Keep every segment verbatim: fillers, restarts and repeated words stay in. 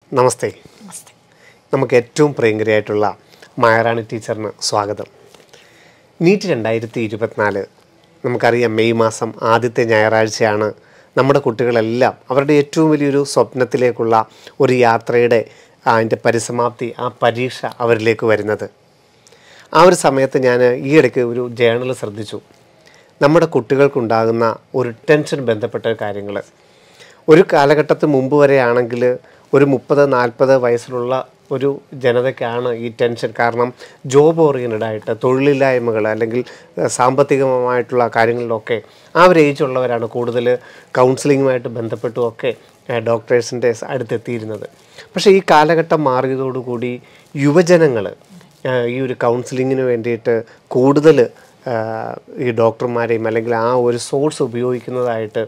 നമസ്തേ. നമുക്ക് ഏറ്റവും പ്രിയങ്കരിയായിട്ടുള്ള മായറാണി ടീച്ചറിന് സ്വാഗതം. നീറ്റ് രണ്ടായിരത്തി ഇരുപത്തിനാല് നമുക്കറിയാം, മെയ് മാസം ആദ്യത്തെ ഞായറാഴ്ചയാണ് നമ്മുടെ കുട്ടികളെല്ലാം അവരുടെ ഏറ്റവും വലിയൊരു സ്വപ്നത്തിലേക്കുള്ള ഒരു യാത്രയുടെ അതിൻ്റെ പരിസമാപ്തി, ആ പരീക്ഷ അവരിലേക്ക് വരുന്നത്. ആ ഒരു സമയത്ത് ഞാൻ ഈയിടയ്ക്ക് ഒരു ജേണൽ ശ്രദ്ധിച്ചു. നമ്മുടെ കുട്ടികൾക്കുണ്ടാകുന്ന ഒരു ടെൻഷൻ ബന്ധപ്പെട്ട കാര്യങ്ങൾ. ഒരു കാലഘട്ടത്തിന് മുമ്പ് വരെയാണെങ്കിൽ ഒരു മുപ്പത് നാൽപ്പത് വയസ്സിലുള്ള ഒരു ജനതയ്ക്കാണ് ഈ ടെൻഷൻ. കാരണം ജോബ് ഓറിയൻറ്റഡ് ആയിട്ട് തൊഴിലില്ലായ്മകൾ അല്ലെങ്കിൽ സാമ്പത്തികമായിട്ടുള്ള കാര്യങ്ങളിലൊക്കെ ആ ഒരു ഏജ് ഉള്ളവരാണ് കൂടുതൽ കൗൺസിലിങ്ങുമായിട്ട് ബന്ധപ്പെട്ടുമൊക്കെ ഡോക്ടേഴ്സിൻ്റെ അടുത്തെത്തിയിരുന്നത്. പക്ഷേ ഈ കാലഘട്ടം മാറിയതോടുകൂടി യുവജനങ്ങൾ ഈ ഒരു കൗൺസിലിങ്ങിന് വേണ്ടിയിട്ട് കൂടുതൽ ഈ ഡോക്ടർമാരെയും അല്ലെങ്കിൽ ആ ഒരു സോഴ്സ് ഉപയോഗിക്കുന്നതായിട്ട്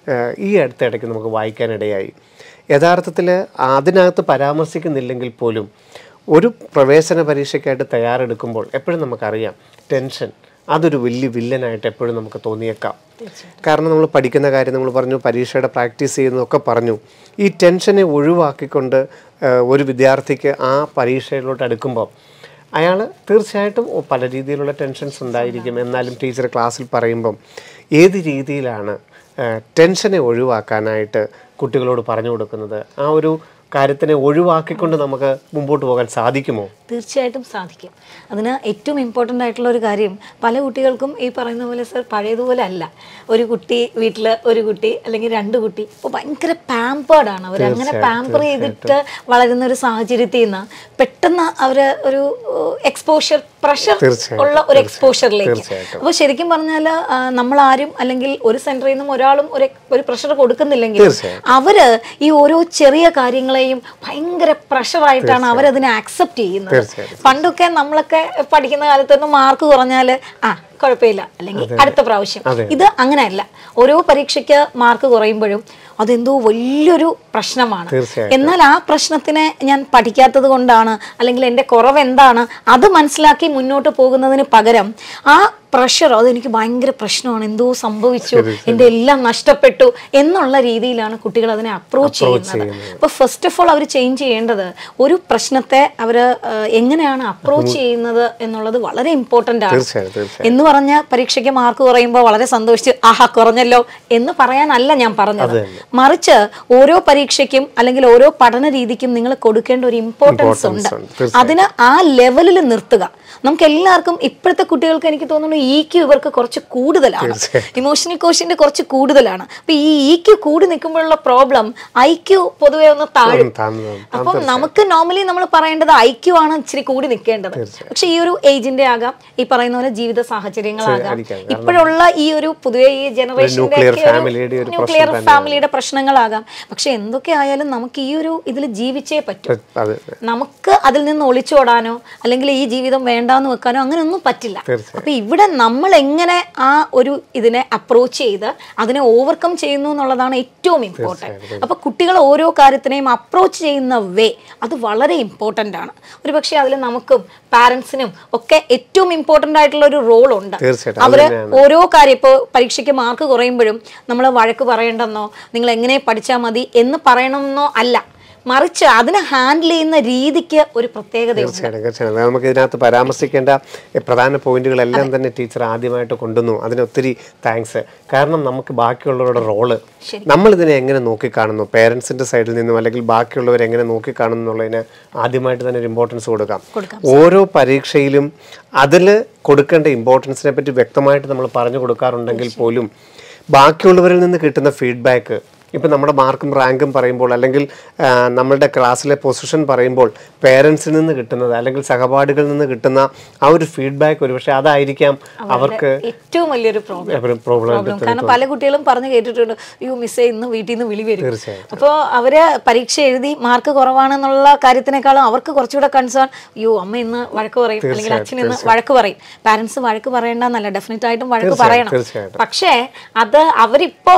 ഈ അടുത്തിടയ്ക്ക് നമുക്ക് വായിക്കാനിടയായി. യഥാർത്ഥത്തിൽ അതിനകത്ത് പരാമർശിക്കുന്നില്ലെങ്കിൽ പോലും ഒരു പ്രവേശന പരീക്ഷയ്ക്കായിട്ട് തയ്യാറെടുക്കുമ്പോൾ എപ്പോഴും നമുക്കറിയാം ടെൻഷൻ അതൊരു വലിയ വില്ലനായിട്ട് എപ്പോഴും നമുക്ക് തോന്നിയേക്കാം. കാരണം നമ്മൾ പഠിക്കുന്ന കാര്യം നമ്മൾ പറഞ്ഞു, പരീക്ഷയുടെ പ്രാക്ടീസ് ചെയ്യുന്നതൊക്കെ പറഞ്ഞു. ഈ ടെൻഷനെ ഒഴിവാക്കിക്കൊണ്ട് ഒരു വിദ്യാർത്ഥിക്ക് ആ പരീക്ഷയിലോട്ട് അടുക്കുമ്പോൾ അയാൾ തീർച്ചയായിട്ടും പല രീതിയിലുള്ള ടെൻഷൻസ് ഉണ്ടായിരിക്കും. എന്നാലും ടീച്ചർ ക്ലാസ്സിൽ പറയുമ്പം ഏത് രീതിയിലാണ് ടെൻഷനെ ഒഴിവാക്കാനായിട്ട് കുട്ടികളോട് പറഞ്ഞു കൊടുക്കുന്നത്, ആ ഒരു കാര്യത്തിനെ ഒഴിവാക്കിക്കൊണ്ട് നമുക്ക് മുമ്പോട്ട് പോകാൻ സാധിക്കുമോ? തീർച്ചയായിട്ടും സാധിക്കും. അതിന് ഏറ്റവും ഇമ്പോർട്ടൻ്റ് ആയിട്ടുള്ള ഒരു കാര്യം, പല കുട്ടികൾക്കും ഈ പറയുന്ന പോലെ സർ പഴയതുപോലെ അല്ല. ഒരു കുട്ടി വീട്ടിൽ ഒരു കുട്ടി അല്ലെങ്കിൽ രണ്ട് കുട്ടി ഇപ്പോൾ ഭയങ്കര പാമ്പേർഡാണ്. അവർ അങ്ങനെ പാമ്പർ ചെയ്തിട്ട് വളരുന്ന ഒരു സാഹചര്യത്തിൽ നിന്ന് പെട്ടെന്ന് അവർ ഒരു എക്സ്പോഷർ പ്രഷർ ഉള്ള ഒരു എക്സ്പോഷറിലേക്ക്. അപ്പോൾ ശരിക്കും പറഞ്ഞാൽ നമ്മളാരും അല്ലെങ്കിൽ ഒരു സെൻറ്ററിൽ നിന്നും ഒരാളും ഒരു ഒരു പ്രഷർ കൊടുക്കുന്നില്ലെങ്കിൽ അവര് ഈ ഓരോ ചെറിയ കാര്യങ്ങളെയും ഭയങ്കര പ്രഷറായിട്ടാണ് അവരതിനെ ആക്സെപ്റ്റ് ചെയ്യുന്നത്. പണ്ടൊക്കെ നമ്മളൊക്കെ പഠിക്കുന്ന കാലത്തൊന്നും മാർക്ക് കുറഞ്ഞാൽ ആ കുഴപ്പമില്ല, അല്ലെങ്കിൽ അടുത്ത പ്രാവശ്യം. ഇത് അങ്ങനെയല്ല. ഓരോ പരീക്ഷയ്ക്ക് മാർക്ക് കുറയുമ്പോഴും അതെന്തോ വലിയൊരു പ്രശ്നമാണ്. എന്നാൽ ആ പ്രശ്നത്തിനെ ഞാൻ പഠിക്കാത്തത് കൊണ്ടാണ്, അല്ലെങ്കിൽ എൻ്റെ കുറവ് എന്താണ് അത് മനസ്സിലാക്കി മുന്നോട്ട് പോകുന്നതിന് പകരം ആ പ്രഷർ അതെനിക്ക് ഭയങ്കര പ്രശ്നമാണ്, എന്തോ സംഭവിച്ചു, എൻ്റെ എല്ലാം നഷ്ടപ്പെട്ടു എന്നുള്ള രീതിയിലാണ് കുട്ടികൾ അതിനെ അപ്രോച്ച് ചെയ്യുന്നത്. അപ്പോൾ ഫസ്റ്റ് ഓഫ് ഓൾ അവർ ചേഞ്ച് ചെയ്യേണ്ടത് ഒരു പ്രശ്നത്തെ അവർ എങ്ങനെയാണ് അപ്രോച്ച് ചെയ്യുന്നത് എന്നുള്ളത് വളരെ ഇമ്പോർട്ടൻ്റ് ആണ്. എന്ന് പറഞ്ഞ പരീക്ഷയ്ക്ക് മാർക്ക് കുറയുമ്പോൾ വളരെ സന്തോഷിച്ച് ആഹാ കുറഞ്ഞല്ലോ എന്ന് പറയാനല്ല ഞാൻ പറഞ്ഞത്. മറിച്ച് ഓരോ പരീക്ഷയ്ക്കും അല്ലെങ്കിൽ ഓരോ പഠന രീതിക്കും നിങ്ങൾ കൊടുക്കേണ്ട ഒരു ഇമ്പോർട്ടൻസ് ഉണ്ട്. അതിന് ആ ലെവലിൽ നിർത്തുക. നമുക്ക് എല്ലാവർക്കും ഇപ്പോഴത്തെ കുട്ടികൾക്ക് എനിക്ക് തോന്നുന്നു ഇ ക്യു ഇവർക്ക് കുറച്ച് കൂടുതലാണ്, ഇമോഷണൽ കോഷ്യന്റ് കുറച്ച് കൂടുതലാണ്. അപ്പൊ ഈ ഇ ക്യു കൂടി നിൽക്കുമ്പോഴുള്ള പ്രോബ്ലം ഐ ക്യു പൊതുവെ ഒന്ന് താഴും. അപ്പം നമുക്ക് നോർമലി നമ്മൾ പറയേണ്ടത് ഐ ക്യു ആണ് ഇച്ചിരി കൂടി നിൽക്കേണ്ടത്. പക്ഷെ ഈ ഒരു ഏജിന്റെ ആകാം, ഈ പറയുന്ന പോലെ ജീവിത സാഹചര്യങ്ങളാകാം, ഇപ്പോഴുള്ള ഈ ഒരു പുതിയ ഈ ജനറേഷന്റെ ന്യൂക്ലിയർ ഫാമിലിയുടെ പ്രശ്നങ്ങളാകാം. പക്ഷെ എന്തൊക്കെ ആയാലും നമുക്ക് ഈ ഒരു ഇതിൽ ജീവിച്ചേ പറ്റൂ. നമുക്ക് അതിൽ നിന്ന് ഒളിച്ചോടാനോ അല്ലെങ്കിൽ ഈ ജീവിതം വേണ്ടാന്ന് വെക്കാനോ അങ്ങനെയൊന്നും പറ്റില്ല. അപ്പൊ ഇവിടെ നമ്മൾ എങ്ങനെ ആ ഒരു ഇതിനെ അപ്രോച്ച് ചെയ്ത് അതിനെ ഓവർകം ചെയ്യുന്നു എന്നുള്ളതാണ് ഏറ്റവും ഇമ്പോർട്ടൻറ്റ്. അപ്പൊ കുട്ടികൾ ഓരോ കാര്യത്തിനെയും അപ്രോച്ച് ചെയ്യുന്ന വേ അത് വളരെ ഇമ്പോർട്ടൻ്റ് ആണ്. ഒരു പക്ഷേ അതിൽ നമുക്കും പാരൻസിനും ഒക്കെ ഏറ്റവും ഇമ്പോർട്ടൻ്റ് ആയിട്ടുള്ള ഒരു റോൾ ഉണ്ട്. അവര് ഓരോ കാര്യം ഇപ്പോൾ പരീക്ഷയ്ക്ക് മാർക്ക് കുറയുമ്പോഴും നമ്മൾ വഴക്ക് പറയേണ്ടെന്നോ നിങ്ങൾ എങ്ങനെ പഠിച്ചാൽ മതി എന്ന് പറയണമെന്നോ അല്ല, മറിച്ച് അതിനെ ഹാൻഡിൽ ചെയ്യുന്ന രീതിക്ക് ഒരു പ്രത്യേകതയുണ്ട്. നമുക്ക് ഇതിനകത്ത് പരാമർശിക്കേണ്ട പ്രധാന പോയിന്റുകളെല്ലാം തന്നെ ടീച്ചർ ആദ്യമായിട്ട് കൊണ്ടുവന്നു. അതിന് ഒത്തിരി താങ്ക്സ്. കാരണം നമുക്ക് ബാക്കിയുള്ളവരുടെ റോള് നമ്മൾ ഇതിനെ എങ്ങനെ നോക്കിക്കാണുന്നു, പേരൻസിന്റെ സൈഡിൽ നിന്നും അല്ലെങ്കിൽ ബാക്കിയുള്ളവർ എങ്ങനെ നോക്കിക്കാണുന്നു എന്നുള്ളതിന് ആദ്യമായിട്ട് തന്നെ ഒരു ഇമ്പോർട്ടൻസ് കൊടുക്കാം. ഓരോ പരീക്ഷയിലും അതിൽ കൊടുക്കേണ്ട ഇമ്പോർട്ടൻസിനെ പറ്റി വ്യക്തമായിട്ട് നമ്മൾ പറഞ്ഞു കൊടുക്കാറുണ്ടെങ്കിൽ പോലും ബാക്കിയുള്ളവരിൽ നിന്ന് കിട്ടുന്ന ഫീഡ്ബാക്ക്, ഇപ്പം നമ്മുടെ മാർക്കും റാങ്കും പറയുമ്പോൾ അല്ലെങ്കിൽ നമ്മളുടെ ക്ലാസ്സിലെ പൊസിഷൻ പറയുമ്പോൾ പേരൻസിൽ നിന്ന് കിട്ടുന്നത് അല്ലെങ്കിൽ സഹപാഠികളിൽ നിന്ന് കിട്ടുന്ന ആ ഒരു ഫീഡ്ബാക്ക് ഒരുപക്ഷെ അതായിരിക്കാം അവർക്ക് ഏറ്റവും വലിയൊരു പ്രോബ്ലം. കാരണം പല കുട്ടികളും പറഞ്ഞു കേട്ടിട്ടുണ്ട്, യു മിസ്സേ ഇന്ന് വീട്ടിൽ നിന്ന് വിളി വരും. അപ്പോൾ അവര് പരീക്ഷ എഴുതി മാർക്ക് കുറവാണെന്നുള്ള കാര്യത്തിനേക്കാളും അവർക്ക് കുറച്ചുകൂടെ കൺസേൺ, യോ അമ്മ ഇന്ന് വഴക്ക് പറയും അല്ലെങ്കിൽ അച്ഛൻ ഇന്ന് വഴക്ക് പറയും. പാരൻസ് വഴക്ക് പറയേണ്ടെന്നല്ല, ഡെഫിനറ്റ് ആയിട്ടും വഴക്ക് പറയണം. പക്ഷേ അത് അവരിപ്പോ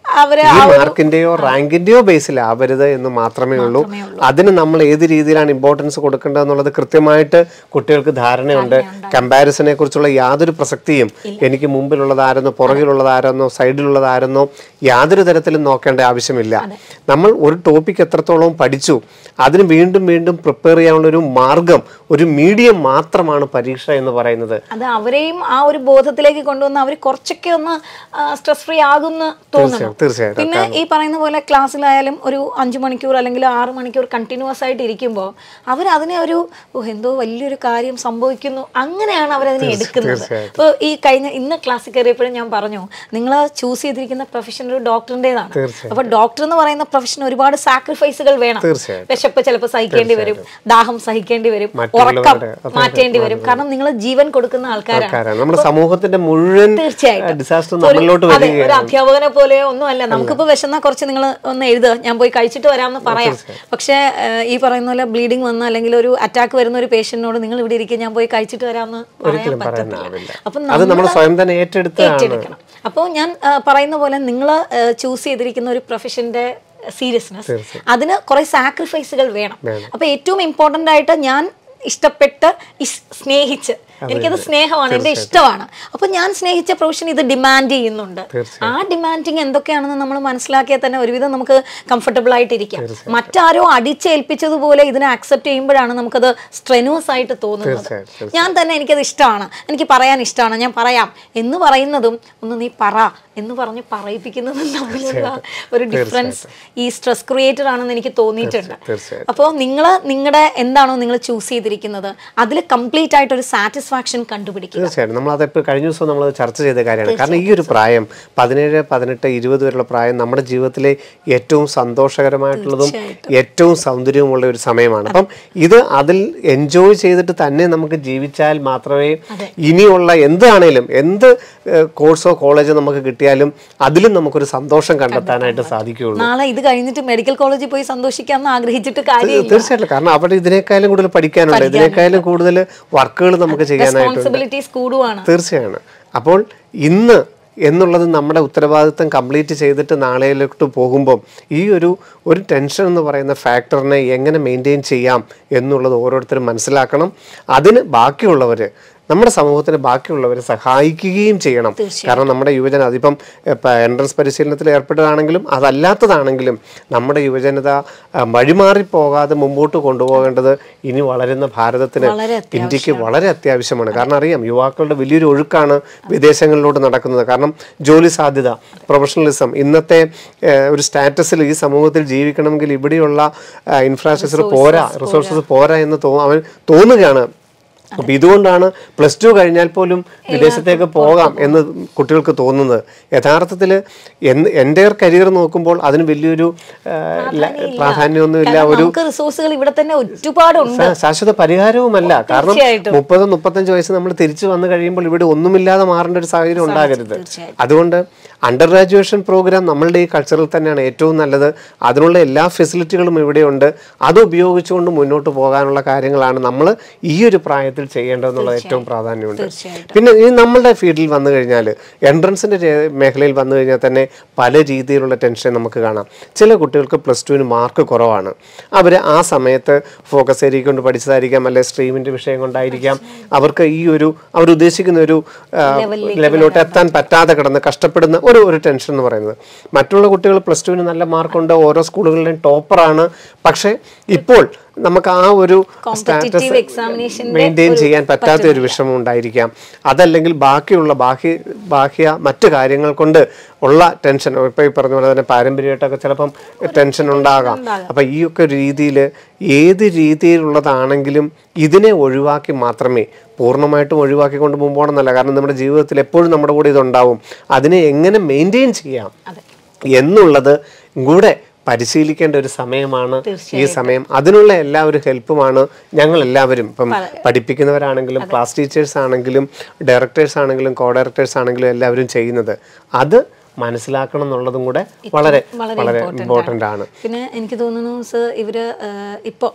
അവരെ മാർക്കിന്റെയോ റാങ്കിന്റെയോ ബേസിൽ ആവരുത് എന്ന് മാത്രമേ ഉള്ളൂ. അതിന് നമ്മൾ ഏത് രീതിയിലാണ് ഇമ്പോർട്ടൻസ് കൊടുക്കേണ്ടത് എന്നുള്ളത് കൃത്യമായിട്ട് കുട്ടികൾക്ക് ധാരണയുണ്ട്. കമ്പാരിസനെ കുറിച്ചുള്ള യാതൊരു പ്രസക്തിയും എനിക്ക് മുമ്പിലുള്ളതാരെന്നോ പുറകിലുള്ളതാരെന്നോ സൈഡിലുള്ളതാരെന്നോ യാതൊരു തരത്തിലും നോക്കേണ്ട ആവശ്യമില്ല. നമ്മൾ ഒരു ടോപ്പിക് എത്രത്തോളം പഠിച്ചു അതിന് വീണ്ടും വീണ്ടും പ്രിപ്പയർ ചെയ്യാനുള്ള ഒരു മാർഗം, ഒരു മീഡിയം മാത്രമാണ് പരീക്ഷ എന്ന് പറയുന്നത്. അത് അവരെയും ആ ഒരു ബോധത്തിലേക്ക് കൊണ്ടുവന്ന് അവർ കുറച്ചൊക്കെ ഒന്ന് സ്ട്രെസ് ഫ്രീ ആകുമെന്ന് തോന്നുന്നു. തീർച്ചയായിട്ടും. പിന്നെ ഈ പറയുന്ന പോലെ ക്ലാസ്സിലായാലും ഒരു അഞ്ചു മണിക്കൂർ അല്ലെങ്കിൽ ആറ് മണിക്കൂർ കണ്ടിന്യൂസ് ആയിട്ട് ഇരിക്കുമ്പോൾ അവർ അതിനെ ഒരു എന്തോ വലിയൊരു കാര്യം സംഭവിക്കുന്നു അങ്ങനെയാണ് അവരതിനെ എടുക്കുന്നത്. ഇപ്പോൾ ഈ കഴിഞ്ഞ ഇന്ന് ക്ലാസ്സിൽ കയറിയപ്പോഴും ഞാൻ പറഞ്ഞു, നിങ്ങൾ ചൂസ് ചെയ്തിരിക്കുന്ന പ്രൊഫഷൻ ഒരു ഡോക്ടറിൻ്റെതാണ്. അപ്പൊ ഡോക്ടർ എന്ന് പറയുന്ന പ്രൊഫഷൻ ഒരുപാട് സാക്രിഫൈസുകൾ വേണം. വിശപ്പ് ചിലപ്പോൾ സഹിക്കേണ്ടി വരും, ദാഹം സഹിക്കേണ്ടി വരും, ഉറക്കം മാറ്റേണ്ടി വരും. കാരണം നിങ്ങൾ ജീവൻ കൊടുക്കുന്ന ആൾക്കാരാണ്. നമ്മുടെ സമൂഹത്തിന്റെ മുഴുവൻ തീർച്ചയായിട്ടും ഒരു അധ്യാപകനെ പോലെ ഒന്നും അല്ല. നമുക്കിപ്പോ വിശന്നാ കുറച്ച് നിങ്ങൾ ഒന്ന് എഴുതുക, ഞാൻ പോയി കഴിച്ചിട്ട് വരാമെന്ന് പറയാം. പക്ഷെ ഈ പറയുന്ന പോലെ ബ്ലീഡിങ് വന്ന അല്ലെങ്കിൽ ഒരു അറ്റാക്ക് വരുന്ന ഒരു പേഷ്യന്റിനോട് നിങ്ങൾ ഇവിടെ ഇരിക്കുക, ഞാൻ പോയി കഴിച്ചിട്ട് വരാമെന്ന് പറയാൻ പറ്റത്തില്ല. അപ്പൊ നമ്മൾ സ്വയം തന്നെ ഏറ്റെടുക്കണം. അപ്പോൾ ഞാൻ പറയുന്ന പോലെ നിങ്ങൾ ചൂസ് ചെയ്തിരിക്കുന്ന ഒരു പ്രൊഫഷന്റെ സീരിയസ്നെസ്, അതിന് കുറെ സാക്രിഫൈസുകൾ വേണം. അപ്പൊ ഏറ്റവും ഇമ്പോർട്ടന്റ് ആയിട്ട് ഞാൻ ഇഷ്ടപ്പെട്ട് സ്നേഹിച്ച്, എനിക്കത് സ്നേഹമാണ്, എൻ്റെ ഇഷ്ടമാണ്. അപ്പൊ ഞാൻ സ്നേഹിച്ച പ്രൊഫഷൻ ഇത് ഡിമാൻഡ് ചെയ്യുന്നുണ്ട്. ആ ഡിമാൻഡിങ് എന്തൊക്കെയാണെന്ന് നമ്മൾ മനസ്സിലാക്കിയാൽ തന്നെ ഒരുവിധം നമുക്ക് കംഫർട്ടബിൾ ആയിട്ടിരിക്കാം. മറ്റാരോ അടിച്ചേൽപ്പിച്ചതുപോലെ ഇതിനെ അക്സെപ്റ്റ് ചെയ്യുമ്പോഴാണ് നമുക്കത് സ്ട്രെനുവസ് ആയിട്ട് തോന്നുന്നത്. ഞാൻ തന്നെ എനിക്കത് ഇഷ്ടമാണ്, എനിക്ക് പറയാൻ ഇഷ്ടമാണ്, ഞാൻ പറയാം എന്ന് പറയുന്നതും ഒന്ന് നീ പറ എന്ന് പറഞ്ഞ് പറയിപ്പിക്കുന്നതും തമ്മിലുള്ള ഒരു ഡിഫറൻസ് ഈ സ്ട്രെസ് ക്രിയേറ്റർ ആണെന്ന് എനിക്ക് തോന്നിയിട്ടുണ്ട്. അപ്പോൾ നിങ്ങൾ നിങ്ങളുടെ എന്താണോ നിങ്ങൾ ചൂസ് ചെയ്തിരിക്കുന്നത് അതിൽ കംപ്ലീറ്റ് ആയിട്ട് ഒരു സാറ്റിസ്ഫാക്ഷൻ കണ്ടുപിടിക്കുക. തീർച്ചയായിട്ടും. നമ്മൾ അതെപ്പോൾ കഴിഞ്ഞ ദിവസം നമ്മൾ ചർച്ച ചെയ്ത കാര്യമാണ്. കാരണം ഈ ഒരു പ്രായം പതിനേഴ് പതിനെട്ട് ഇരുപത് വരെയുള്ള പ്രായം നമ്മുടെ ജീവിതത്തിലെ ഏറ്റവും സന്തോഷകരമായിട്ടുള്ളതും ഏറ്റവും സൗന്ദര്യവുമുള്ള ഒരു സമയമാണ്. അപ്പം ഇത് അതിൽ എൻജോയ് ചെയ്തിട്ട് തന്നെ നമുക്ക് ജീവിച്ചാൽ മാത്രമേ ഇനിയുള്ള എന്താണേലും എന്ത് കോഴ്സോ കോളേജോ നമുക്ക് കിട്ടിയാലും അതിലും നമുക്കൊരു സന്തോഷം കണ്ടെത്താനായിട്ട് സാധിക്കുകയുള്ളൂ. നാളെ ഇത് കഴിഞ്ഞിട്ട് മെഡിക്കൽ കോളേജിൽ പോയി സന്തോഷിക്കാമെന്ന് ആഗ്രഹിച്ചിട്ട് കാര്യമില്ല. തീർച്ചയായിട്ടും. കാരണം അവിടെ ഇതിനേക്കാളും കൂടുതൽ പഠിക്കാനുണ്ട്, ഇതിനേക്കാളും കൂടുതൽ വർക്കുകൾ നമുക്ക് ചെയ്യാനായിട്ട്. തീർച്ചയാണ്. അപ്പോൾ ഇന്ന് എന്നുള്ളത് നമ്മുടെ ഉത്തരവാദിത്തം കംപ്ലീറ്റ് ചെയ്തിട്ട് നാളെയിലോട്ട് പോകുമ്പം ഈ ഒരു ഒരു ടെൻഷൻ എന്ന് പറയുന്ന ഫാക്ടറിനെ എങ്ങനെ മെയിൻറ്റെയിൻ ചെയ്യാം എന്നുള്ളത് ഓരോരുത്തരും മനസ്സിലാക്കണം. അതിന് ബാക്കിയുള്ളവർ നമ്മുടെ സമൂഹത്തിന് ബാക്കിയുള്ളവരെ സഹായിക്കുകയും ചെയ്യണം. കാരണം നമ്മുടെ യുവജന അതിപ്പം എൻട്രൻസ് പരിശീലനത്തിൽ ഏർപ്പെട്ടതാണെങ്കിലും അതല്ലാത്തതാണെങ്കിലും നമ്മുടെ യുവജനത വഴിമാറിപ്പോകാതെ മുമ്പോട്ട് കൊണ്ടുപോകേണ്ടത് ഇനി വളരുന്ന ഭാരതത്തിന്, ഇന്ത്യക്ക് വളരെ അത്യാവശ്യമാണ്. കാരണം അറിയാം, യുവാക്കളുടെ വലിയൊരു ഒഴുക്കാണ് വിദേശങ്ങളിലോട്ട് നടക്കുന്നത്. കാരണം ജോലി സാധ്യത, പ്രൊഫഷണലിസം, ഇന്നത്തെ ഒരു സ്റ്റാറ്റസിൽ ഈ സമൂഹത്തിൽ ജീവിക്കണമെങ്കിൽ ഇവിടെയുള്ള ഇൻഫ്രാസ്ട്രക്ചർ പോരാ, റിസോഴ്സസ് പോരാ എന്ന് തോ അവൻ തോന്നുകയാണ്. അപ്പം ഇതുകൊണ്ടാണ് പ്ലസ് ടു കഴിഞ്ഞാൽ പോലും വിദേശത്തേക്ക് പോകാം എന്ന് കുട്ടികൾക്ക് തോന്നുന്നത്. യഥാർത്ഥത്തിൽ എന്ന് എൻ്റെ കരിയർ നോക്കുമ്പോൾ അതിന് വലിയൊരു പ്രാധാന്യമൊന്നുമില്ല. ഒരു റിസോഴ്സുകൾ ഇവിടെ തന്നെ ഒരുപാടുണ്ട്, ശാശ്വത പരിഹാരവുമല്ല. കാരണം മുപ്പത് മുപ്പത്തഞ്ച് വയസ്സ് നമ്മൾ തിരിച്ചു വന്നു കഴിയുമ്പോൾ ഇവിടെ ഒന്നുമില്ലാതെ മാറേണ്ട ഒരു സാഹചര്യം ഉണ്ടാകരുത്. അതുകൊണ്ട് അണ്ടർ ഗ്രാജുവേഷൻ പ്രോഗ്രാം നമ്മളുടെ ഈ കൾച്ചറിൽ തന്നെയാണ് ഏറ്റവും നല്ലത്. അതിനുള്ള എല്ലാ ഫെസിലിറ്റികളും ഇവിടെയുണ്ട്. അത് ഉപയോഗിച്ചുകൊണ്ട് മുന്നോട്ട് പോകാനുള്ള കാര്യങ്ങളാണ് നമ്മൾ ഈ ഒരു പ്രായത്തിൽ ചെയ്യേണ്ടതെന്നുള്ള ഏറ്റവും പ്രാധാന്യമുണ്ട്. പിന്നെ ഈ നമ്മളുടെ ഫീൽഡിൽ വന്നു കഴിഞ്ഞാൽ, എൻട്രൻസിൻ്റെ മേഖലയിൽ വന്നു കഴിഞ്ഞാൽ തന്നെ പല രീതിയിലുള്ള ടെൻഷൻ നമുക്ക് കാണാം. ചില കുട്ടികൾക്ക് പ്ലസ് ടുവിന് മാർക്ക് കുറവാണ്. അവർ ആ സമയത്ത് ഫോക്കസ് ഏരിയ കൊണ്ട് പഠിച്ചതായിരിക്കാം, അല്ലെ സ്ട്രീമിൻ്റെ വിഷയം കൊണ്ടായിരിക്കാം അവർക്ക് ഈ ഒരു അവരുദ്ദേശിക്കുന്ന ഒരു ലെവലിലോട്ട് എത്താൻ പറ്റാതെ കിടന്ന് കഷ്ടപ്പെടുന്ന ഒരു ഒരു ടെൻഷൻ എന്ന് പറയുന്നത്. മറ്റുള്ള കുട്ടികൾ പ്ലസ് ടുവിന് നല്ല മാർക്കുണ്ട്, ഓരോ സ്കൂളുകളിലും ടോപ്പറാണ്. പക്ഷേ ഇപ്പോൾ നമുക്ക് ആ ഒരു സ്റ്റാറ്റസ് മെയിൻറ്റെയിൻ ചെയ്യാൻ പറ്റാത്ത ഒരു വിഷമം ഉണ്ടായിരിക്കാം. അതല്ലെങ്കിൽ ബാക്കിയുള്ള ബാക്കി ബാക്കിയ മറ്റു കാര്യങ്ങൾ കൊണ്ട് ഉള്ള ടെൻഷൻ, ഇപ്പോൾ ഈ പറഞ്ഞ പോലെ തന്നെ പാരമ്പര്യമായിട്ടൊക്കെ ചിലപ്പം ടെൻഷൻ ഉണ്ടാകാം. അപ്പം ഈ ഒക്കെ രീതിയിൽ ഏത് രീതിയിലുള്ളതാണെങ്കിലും ഇതിനെ ഒഴിവാക്കി മാത്രമേ, പൂർണ്ണമായിട്ടും ഒഴിവാക്കിക്കൊണ്ട് മുമ്പോണെന്നല്ല, കാരണം നമ്മുടെ ജീവിതത്തിൽ എപ്പോഴും നമ്മുടെ കൂടെ ഇതുണ്ടാവും. അതിനെ എങ്ങനെ മെയിൻറ്റെയിൻ ചെയ്യാം എന്നുള്ളത് കൂടെ പരിശീലിക്കേണ്ട ഒരു സമയമാണ് ഈ സമയം. അതിനുള്ള എല്ലാ ഒരു ഹെൽപ്പുമാണ് ഞങ്ങൾ എല്ലാവരും, ഇപ്പം പഠിപ്പിക്കുന്നവരാണെങ്കിലും ക്ലാസ് ടീച്ചേഴ്സ് ആണെങ്കിലും ഡയറക്ടേഴ്സ് ആണെങ്കിലും കോ ഡയറക്ടേഴ്സ് ആണെങ്കിലും എല്ലാവരും ചെയ്യുന്നത്. അത് മനസ്സിലാക്കണം എന്നുള്ളതും കൂടെ വളരെ വളരെ ഇമ്പോർട്ടൻ്റ് ആണ്. പിന്നെ എനിക്ക് തോന്നുന്നു സർ, ഇവർ ഇപ്പോൾ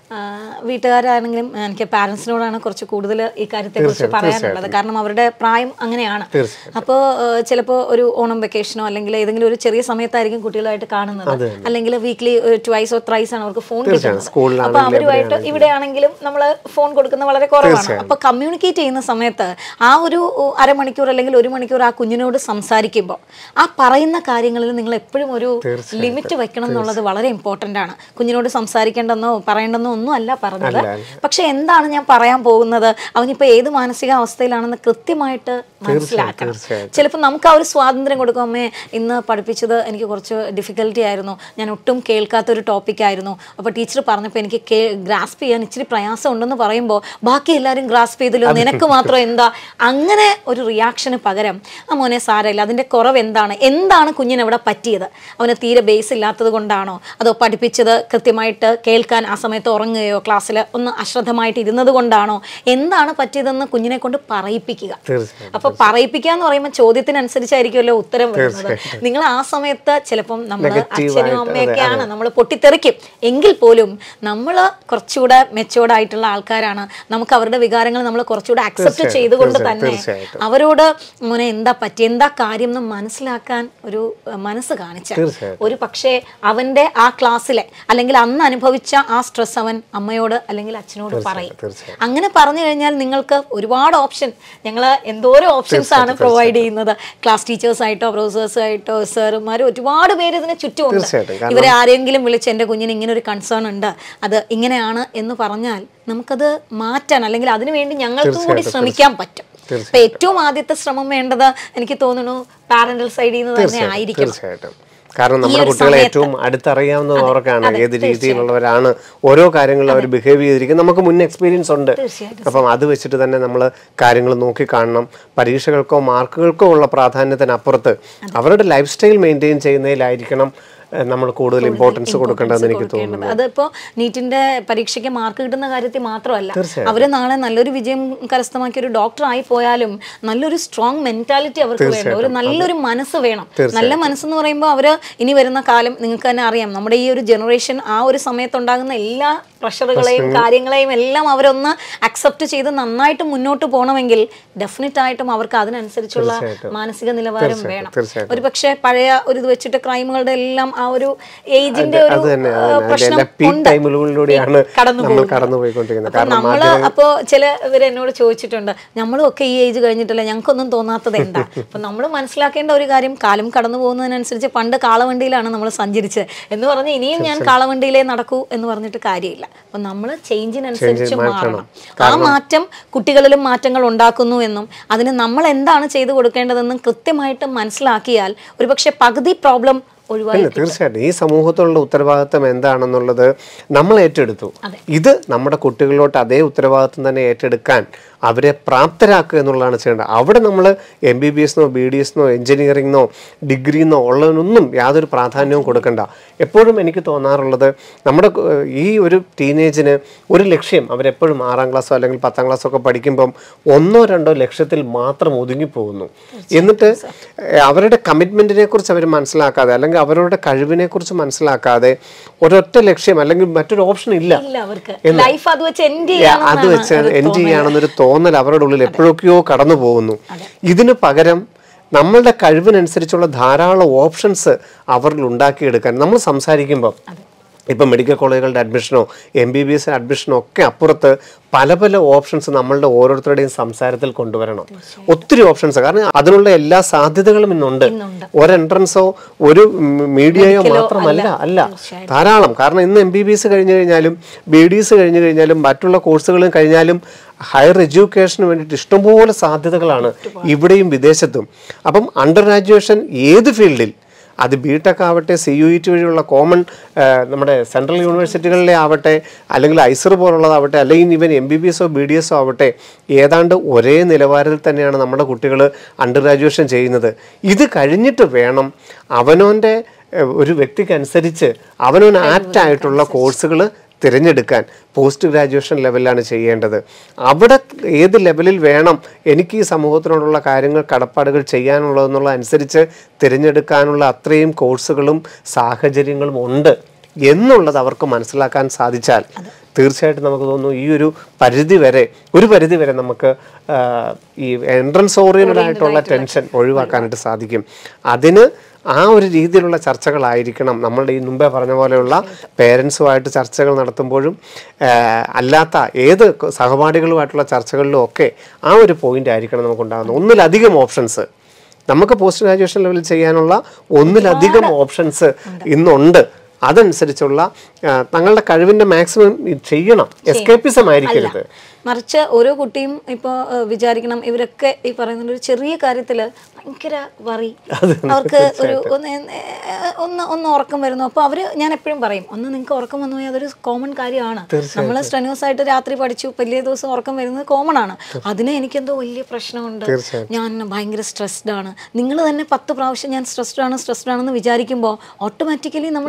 വീട്ടുകാരാണെങ്കിലും എനിക്ക് പാരൻസിനോടാണ് കുറച്ച് കൂടുതൽ ഈ കാര്യത്തെക്കുറിച്ച് പറയാനുള്ളത്. കാരണം അവരുടെ പ്രായം അങ്ങനെയാണ്. അപ്പോൾ ചിലപ്പോൾ ഒരു ഓണം വെക്കേഷനോ അല്ലെങ്കിൽ ഏതെങ്കിലും ഒരു ചെറിയ സമയത്തായിരിക്കും കുട്ടികളായിട്ട് കാണുന്നത്, അല്ലെങ്കിൽ വീക്ക്ലി ട്വൈസ് ഓർ ത്രൈസ് ആണ് അവർക്ക് ഫോൺ കിട്ടുന്നത്. അപ്പോൾ അവരുമായിട്ട് ഇവിടെയാണെങ്കിലും നമ്മൾ ഫോൺ കൊടുക്കുന്നത് വളരെ കുറവാണ്. അപ്പോൾ കമ്മ്യൂണിക്കേറ്റ് ചെയ്യുന്ന സമയത്ത് ആ ഒരു അരമണിക്കൂർ അല്ലെങ്കിൽ ഒരു മണിക്കൂർ ആ കുഞ്ഞിനോട് സംസാരിക്കുമ്പോൾ ആ പറയുന്ന കാര്യങ്ങളിൽ നിങ്ങൾ എപ്പോഴും ഒരു ലിമിറ്റ് വെക്കണം എന്നുള്ളത് വളരെ ഇമ്പോർട്ടൻ്റ് ആണ്. കുഞ്ഞിനോട് സംസാരിക്കേണ്ടെന്നോ പറയേണ്ടെന്നോ ഒന്നും അല്ല പറഞ്ഞത്. പക്ഷെ എന്താണ് ഞാൻ പറയാൻ പോകുന്നത്, അവനിപ്പോൾ ഏത് മാനസികാവസ്ഥയിലാണെന്ന് കൃത്യമായിട്ട് മനസ്സിലാക്കണം. ചിലപ്പോൾ നമുക്ക് ആ ഒരു സ്വാതന്ത്ര്യം കൊടുക്കും. അമ്മേ ഇന്ന് പഠിപ്പിച്ചത് എനിക്ക് കുറച്ച് ഡിഫിക്കൽട്ടി ആയിരുന്നു, ഞാൻ ഒട്ടും കേൾക്കാത്തൊരു ടോപ്പിക്കായിരുന്നു, അപ്പോൾ ടീച്ചർ പറഞ്ഞപ്പോൾ എനിക്ക് കേ ഗ്രാസ്പ് ചെയ്യാൻ ഇച്ചിരി പ്രയാസം ഉണ്ടെന്ന് പറയുമ്പോൾ ബാക്കി എല്ലാവരും ഗ്രാസ്പ് ചെയ്തല്ലോ, നിനക്ക് മാത്രം എന്താ? അങ്ങനെ ഒരു റിയാക്ഷന് പകരം ആ മോനെ സാരമില്ല, അതിൻ്റെ കുറവ് എന്താണ്, എന്താണ് കുഞ്ഞിന് അവിടെ പറ്റിയത്, അവന് തീരെ ബേസ് ഇല്ലാത്തത് കൊണ്ടാണോ, അതോ പഠിപ്പിച്ചത് കൃത്യമായിട്ട് കേൾക്കാൻ ആ സമയത്ത് ഉറങ്ങുകയോ ക്ലാസ്സിൽ ഒന്ന് അശ്രദ്ധമായിട്ട് ഇരുന്നത് കൊണ്ടാണോ, എന്താണ് പറ്റിയതെന്ന് കുഞ്ഞിനെ കൊണ്ട് പറയിപ്പിക്കുക. അപ്പൊ പറയിപ്പിക്കുക എന്ന് പറയുമ്പോൾ ചോദ്യത്തിനനുസരിച്ചായിരിക്കുമല്ലോ ഉത്തരം വരുന്നത്. നിങ്ങൾ ആ സമയത്ത് ചിലപ്പം നമ്മൾ അച്ഛനും അമ്മയൊക്കെയാണ്, നമ്മൾ പൊട്ടിത്തെറിക്കും. എങ്കിൽ പോലും നമ്മൾ കുറച്ചുകൂടെ മെച്ചോർഡായിട്ടുള്ള ആൾക്കാരാണ്. നമുക്ക് അവരുടെ വികാരങ്ങൾ നമ്മൾ കുറച്ചുകൂടെ അക്സെപ്റ്റ് ചെയ്തുകൊണ്ട് തന്നെ അവരോട് മോനെ എന്താ പറ്റി, എന്താ കാര്യം എന്ന് മനസ്സിലാക്കാൻ ഒരു മനസ്സ് കാണിച്ചാൽ ഒരു പക്ഷേ അവന്റെ ആ ക്ലാസ്സിലെ അല്ലെങ്കിൽ അന്ന് അനുഭവിച്ച ആ സ്ട്രെസ് അവൻ അമ്മയോട് അല്ലെങ്കിൽ അച്ഛനോട് പറയും. അങ്ങനെ പറഞ്ഞു കഴിഞ്ഞാൽ നിങ്ങൾക്ക് ഒരുപാട് ഓപ്ഷൻ, ഞങ്ങൾ എന്തോരം ഓപ്ഷൻസ് ആണ് പ്രൊവൈഡ് ചെയ്യുന്നത്. ക്ലാസ് ടീച്ചേഴ്സ് ആയിട്ടോ പ്രൊഫസേഴ്സ് ആയിട്ടോ സാറുമാരും ഒരുപാട് പേര് ഇതിന് ചുറ്റുമുണ്ട്. ഇവരെ ആരെങ്കിലും വിളിച്ച് എൻ്റെ കുഞ്ഞിന് ഇങ്ങനെ ഒരു കൺസേൺ ഉണ്ട്, അത് ഇങ്ങനെയാണ് എന്ന് പറഞ്ഞാൽ നമുക്കത് മാറ്റാൻ അല്ലെങ്കിൽ അതിനുവേണ്ടി ഞങ്ങൾക്കും കൂടി ശ്രമിക്കാൻ പറ്റും. അപ്പൊ ഏറ്റവും ആദ്യത്തെ ശ്രമം വേണ്ടത് എനിക്ക് തോന്നുന്നു പാരന്റൽ സൈഡിൽ നിന്ന് തന്നെ ആയിരിക്കും. കാരണം നമ്മുടെ കുട്ടികളെ ഏറ്റവും അടുത്തറിയാവുന്നവർക്കാണ് ഏത് രീതിയിലുള്ളവരാണ് ഓരോ കാര്യങ്ങളും അവർ ബിഹേവ് ചെയ്തിരിക്കുന്നത്. നമുക്ക് മുൻ എക്സ്പീരിയൻസ് ഉണ്ട്. അപ്പം അത് വെച്ചിട്ട് തന്നെ നമ്മൾ കാര്യങ്ങൾ നോക്കിക്കാണണം. പരീക്ഷകൾക്കോ മാർക്കുകൾക്കോ ഉള്ള പ്രാധാന്യത്തിനപ്പുറത്ത് അവരുടെ ലൈഫ് സ്റ്റൈൽ മെയിൻറ്റെയിൻ ചെയ്യുന്നതിലായിരിക്കണം നമ്മൾ കൂടുതൽ ഇമ്പോർട്ടൻസ് കൊടുക്കേണ്ടതെന്ന് എനിക്ക് തോന്നുന്നു. അതിപ്പോ നീറ്റിന്റെ പരീക്ഷയ്ക്ക് മാർക്ക് കിട്ടുന്ന കാര്യത്തിൽ മാത്രമല്ല, അവര് നാളെ നല്ലൊരു വിജയം കരസ്ഥമാക്കിയ ഒരു ഡോക്ടർ ആയി പോയാലും നല്ലൊരു സ്ട്രോങ് മെന്റാലിറ്റി അവർക്ക് വേണം, ഒരു നല്ലൊരു മനസ്സ് വേണം. നല്ല മനസ്സെന്ന് പറയുമ്പോൾ അവര് ഇനി വരുന്ന കാലം നിങ്ങൾക്ക് തന്നെ അറിയാം, നമ്മുടെ ഈ ഒരു ജനറേഷൻ ആ ഒരു സമയത്തുണ്ടാകുന്ന എല്ലാ പ്രഷറുകളെയും കാര്യങ്ങളെയും എല്ലാം അവരൊന്ന് അക്സെപ്റ്റ് ചെയ്ത് നന്നായിട്ട് മുന്നോട്ട് പോകണമെങ്കിൽ ഡെഫിനറ്റ് ആയിട്ടും അവർക്ക് അതിനനുസരിച്ചുള്ള മാനസിക നിലവാരം വേണം. ഒരു പക്ഷേ പഴയ ഒരു ഇത് വെച്ചിട്ട് ക്രൈമുകളുടെ എല്ലാം ആ ഒരു ഏജിന്റെ ഒരു പ്രശ്നം നമ്മള് അപ്പോ ചില ഇവര് എന്നോട് ചോദിച്ചിട്ടുണ്ട്, നമ്മളും ഒക്കെ ഈ ഏജ് കഴിഞ്ഞിട്ടല്ല, ഞങ്ങൾക്കൊന്നും തോന്നാത്തത് എന്താ? അപ്പൊ നമ്മൾ മനസ്സിലാക്കേണ്ട ഒരു കാര്യം, കാലം കടന്നു പോകുന്നതിനനുസരിച്ച് പണ്ട് കാളവണ്ടിയിലാണ് നമ്മൾ സഞ്ചരിച്ചത് എന്ന് പറഞ്ഞ് ഇനിയും ഞാൻ കാളവണ്ടിയിലേ നടക്കൂ എന്ന് പറഞ്ഞിട്ട് കാര്യമില്ല. അപ്പൊ നമ്മൾ ചേഞ്ചിനനുസരിച്ച് മാറണം. ആ മാറ്റം കുട്ടികളിലും മാറ്റങ്ങൾ ഉണ്ടാക്കുന്നു എന്നും അതിന് നമ്മൾ എന്താണ് ചെയ്തു കൊടുക്കേണ്ടതെന്നും കൃത്യമായിട്ട് മനസ്സിലാക്കിയാൽ ഒരുപക്ഷെ പകുതി പ്രോബ്ലം അല്ല, തീർച്ചയായിട്ടും ഈ സമൂഹത്തിലുള്ള ഉത്തരവാദിത്വം എന്താണെന്നുള്ളത് നമ്മൾ ഏറ്റെടുത്തു. ഇത് നമ്മുടെ കുട്ടികളിലോട്ട് അതേ ഉത്തരവാദിത്വം തന്നെ ഏറ്റെടുക്കാൻ അവരെ പ്രാപ്തരാക്കുക എന്നുള്ളതാണ് ചെയ്യേണ്ടത്. അവിടെ നമ്മൾ എം ബി ബി എസിനോ ബി ഡി എസിനോ എഞ്ചിനീയറിംഗിനോ ഡിഗ്രിന്നോ ഉള്ളതിനൊന്നും യാതൊരു പ്രാധാന്യവും കൊടുക്കണ്ട. എപ്പോഴും എനിക്ക് തോന്നാറുള്ളത്, നമ്മുടെ ഈ ഒരു ടീനേജിന് ഒരു ലക്ഷ്യം, അവരെപ്പോഴും ആറാം ക്ലാസ്സോ അല്ലെങ്കിൽ പത്താം ക്ലാസ്സോ ഒക്കെ പഠിക്കുമ്പം ഒന്നോ രണ്ടോ ലക്ഷ്യത്തിൽ മാത്രം ഒതുങ്ങിപ്പോകുന്നു. എന്നിട്ട് അവരുടെ കമ്മിറ്റ്മെൻറ്റിനെ കുറിച്ച് അവർ മനസ്സിലാക്കാതെ അല്ലെങ്കിൽ അവരുടെ കഴിവിനെ കുറിച്ച് മനസ്സിലാക്കാതെ ഒരൊറ്റ ലക്ഷ്യം അല്ലെങ്കിൽ മറ്റൊരു ഓപ്ഷൻ ഇല്ല, അത് വെച്ച് എൻഡ് ചെയ്യാണെന്നൊരു തോന്നൽ അവരുടെ ഉള്ളിൽ എപ്പോഴൊക്കെയോ കടന്നു പോകുന്നു. ഇതിന് പകരം നമ്മളുടെ കഴിവിനനുസരിച്ചുള്ള ധാരാളം ഓപ്ഷൻസ് അവരിൽ ഉണ്ടാക്കിയെടുക്കാൻ നമ്മൾ സംസാരിക്കുമ്പോൾ, ഇപ്പം മെഡിക്കൽ കോളേജുകളുടെ അഡ്മിഷനോ എം ബി ബി എസ് അഡ്മിഷനോ ഒക്കെ അപ്പുറത്ത് പല പല ഓപ്ഷൻസ് നമ്മളുടെ ഓരോരുത്തരുടെയും സംസാരത്തിൽ കൊണ്ടുവരണം. ഒത്തിരി ഓപ്ഷൻസ്, കാരണം അതിനുള്ള എല്ലാ സാധ്യതകളും ഇന്നുണ്ട്. ഒരു എൻട്രൻസോ ഒരു മീഡിയയോ മാത്രമല്ല, അല്ല ധാരാളം. കാരണം ഇന്ന് എം ബി ബി എസ് കഴിഞ്ഞു കഴിഞ്ഞാലും ബി ഡി എസ് കഴിഞ്ഞു കഴിഞ്ഞാലും മറ്റുള്ള കോഴ്സുകളും കഴിഞ്ഞാലും ഹയർ എഡ്യൂക്കേഷന് വേണ്ടിയിട്ട് ഇഷ്ടംപോലെ സാധ്യതകളാണ് ഇവിടെയും വിദേശത്തും. അപ്പം അണ്ടർ ഗ്രാജുവേഷൻ ഏത് ഫീൽഡിൽ, അത് ബി ടെക് ആവട്ടെ, സി യു ഇ ടി വഴിയുള്ള കോമൺ നമ്മുടെ സെൻട്രൽ യൂണിവേഴ്സിറ്റികളിലെ ആവട്ടെ, അല്ലെങ്കിൽ ഐസർ പോലുള്ളതാവട്ടെ, അല്ലെങ്കിൽ ഇവൻ എം ബി ബി എസോ ബി ഡി എസോ ആവട്ടെ, ഏതാണ്ട് ഒരേ നിലവാരത്തിൽ തന്നെയാണ് നമ്മുടെ കുട്ടികൾ അണ്ടർ ഗ്രാജുവേഷൻ ചെയ്യുന്നത്. ഇത് കഴിഞ്ഞിട്ട് വേണം അവനവൻ്റെ ഒരു വ്യക്തിക്കനുസരിച്ച് അവനവൻ ആപ്റ്റായിട്ടുള്ള കോഴ്സുകൾ തിരഞ്ഞെടുക്കാൻ. പോസ്റ്റ് ഗ്രാജുവേഷൻ ലെവലിലാണ് ചെയ്യേണ്ടത്. അവിടെ ഏത് ലെവലിൽ വേണം എനിക്ക് ഈ സമൂഹത്തിനോടുള്ള കാര്യങ്ങൾ കടപ്പാടുകൾ ചെയ്യാനുള്ളതെന്നുള്ള അനുസരിച്ച് തിരഞ്ഞെടുക്കാനുള്ള അത്രയും കോഴ്സുകളും സാഹചര്യങ്ങളും ഉണ്ട് എന്നുള്ളത് അവർക്ക് മനസ്സിലാക്കാൻ സാധിച്ചാൽ തീർച്ചയായിട്ടും നമുക്ക് തോന്നുന്നു ഈ ഒരു പരിധി വരെ ഒരു പരിധി വരെ നമുക്ക് ഈ എൻട്രൻസ് ഓറിയന്റഡ് ആയിട്ടുള്ള ടെൻഷൻ ഒഴിവാക്കാനായിട്ട് സാധിക്കും. അതിന് ആ ഒരു രീതിയിലുള്ള ചർച്ചകളായിരിക്കണം നമ്മളുടെ ഈ മുമ്പേ പറഞ്ഞ പോലെയുള്ള പേരൻസുമായിട്ട് ചർച്ചകൾ നടത്തുമ്പോഴും അല്ലാത്ത ഏത് സഹപാഠികളുമായിട്ടുള്ള ചർച്ചകളിലും ഒക്കെ ആ ഒരു പോയിന്റ് ആയിരിക്കണം നമുക്കുണ്ടാകുന്നത്. ഒന്നിലധികം ഓപ്ഷൻസ് നമുക്ക് പോസ്റ്റ് ഗ്രാജുവേഷൻ ലെവലിൽ ചെയ്യാനുള്ള ഒന്നിലധികം ഓപ്ഷൻസ് ഇന്നുണ്ട്. അതനുസരിച്ചുള്ള തങ്ങളുടെ കഴിവിൻ്റെ മാക്സിമം ചെയ്യണം. എസ്കേപ്പിസം ആയിരിക്കരുത്. മറിച്ച് ഓരോ കുട്ടിയും ഇപ്പോൾ വിചാരിക്കണം ഇവരൊക്കെ ഈ പറയുന്ന ഒരു ചെറിയ കാര്യത്തിൽ ഭയങ്കര വറി, അവർക്ക് ഒരു ഒന്ന് ഒന്ന് ഒന്ന് ഉറക്കം വരുന്നു. അപ്പോൾ അവർ ഞാൻ എപ്പോഴും പറയും ഒന്ന് നിങ്ങൾക്ക് ഉറക്കം വന്നു പോയി അതൊരു കോമൺ കാര്യമാണ്. നമ്മൾ സ്ട്രെനുവസ് ആയിട്ട് രാത്രി പഠിച്ചു വലിയ ദിവസം ഉറക്കം വരുന്നത് കോമൺ ആണ്. അതിന് എനിക്കെന്തോ വലിയ പ്രശ്നമുണ്ട്, ഞാൻ ഭയങ്കര സ്ട്രെസ്ഡ് ആണ്. നിങ്ങൾ തന്നെ പത്ത് പ്രാവശ്യം ഞാൻ സ്ട്രെസ്ഡ് ആണ് സ്ട്രെസ്ഡ് ആണെന്ന് വിചാരിക്കുമ്പോൾ ഓട്ടോമാറ്റിക്കലി നമ്മൾ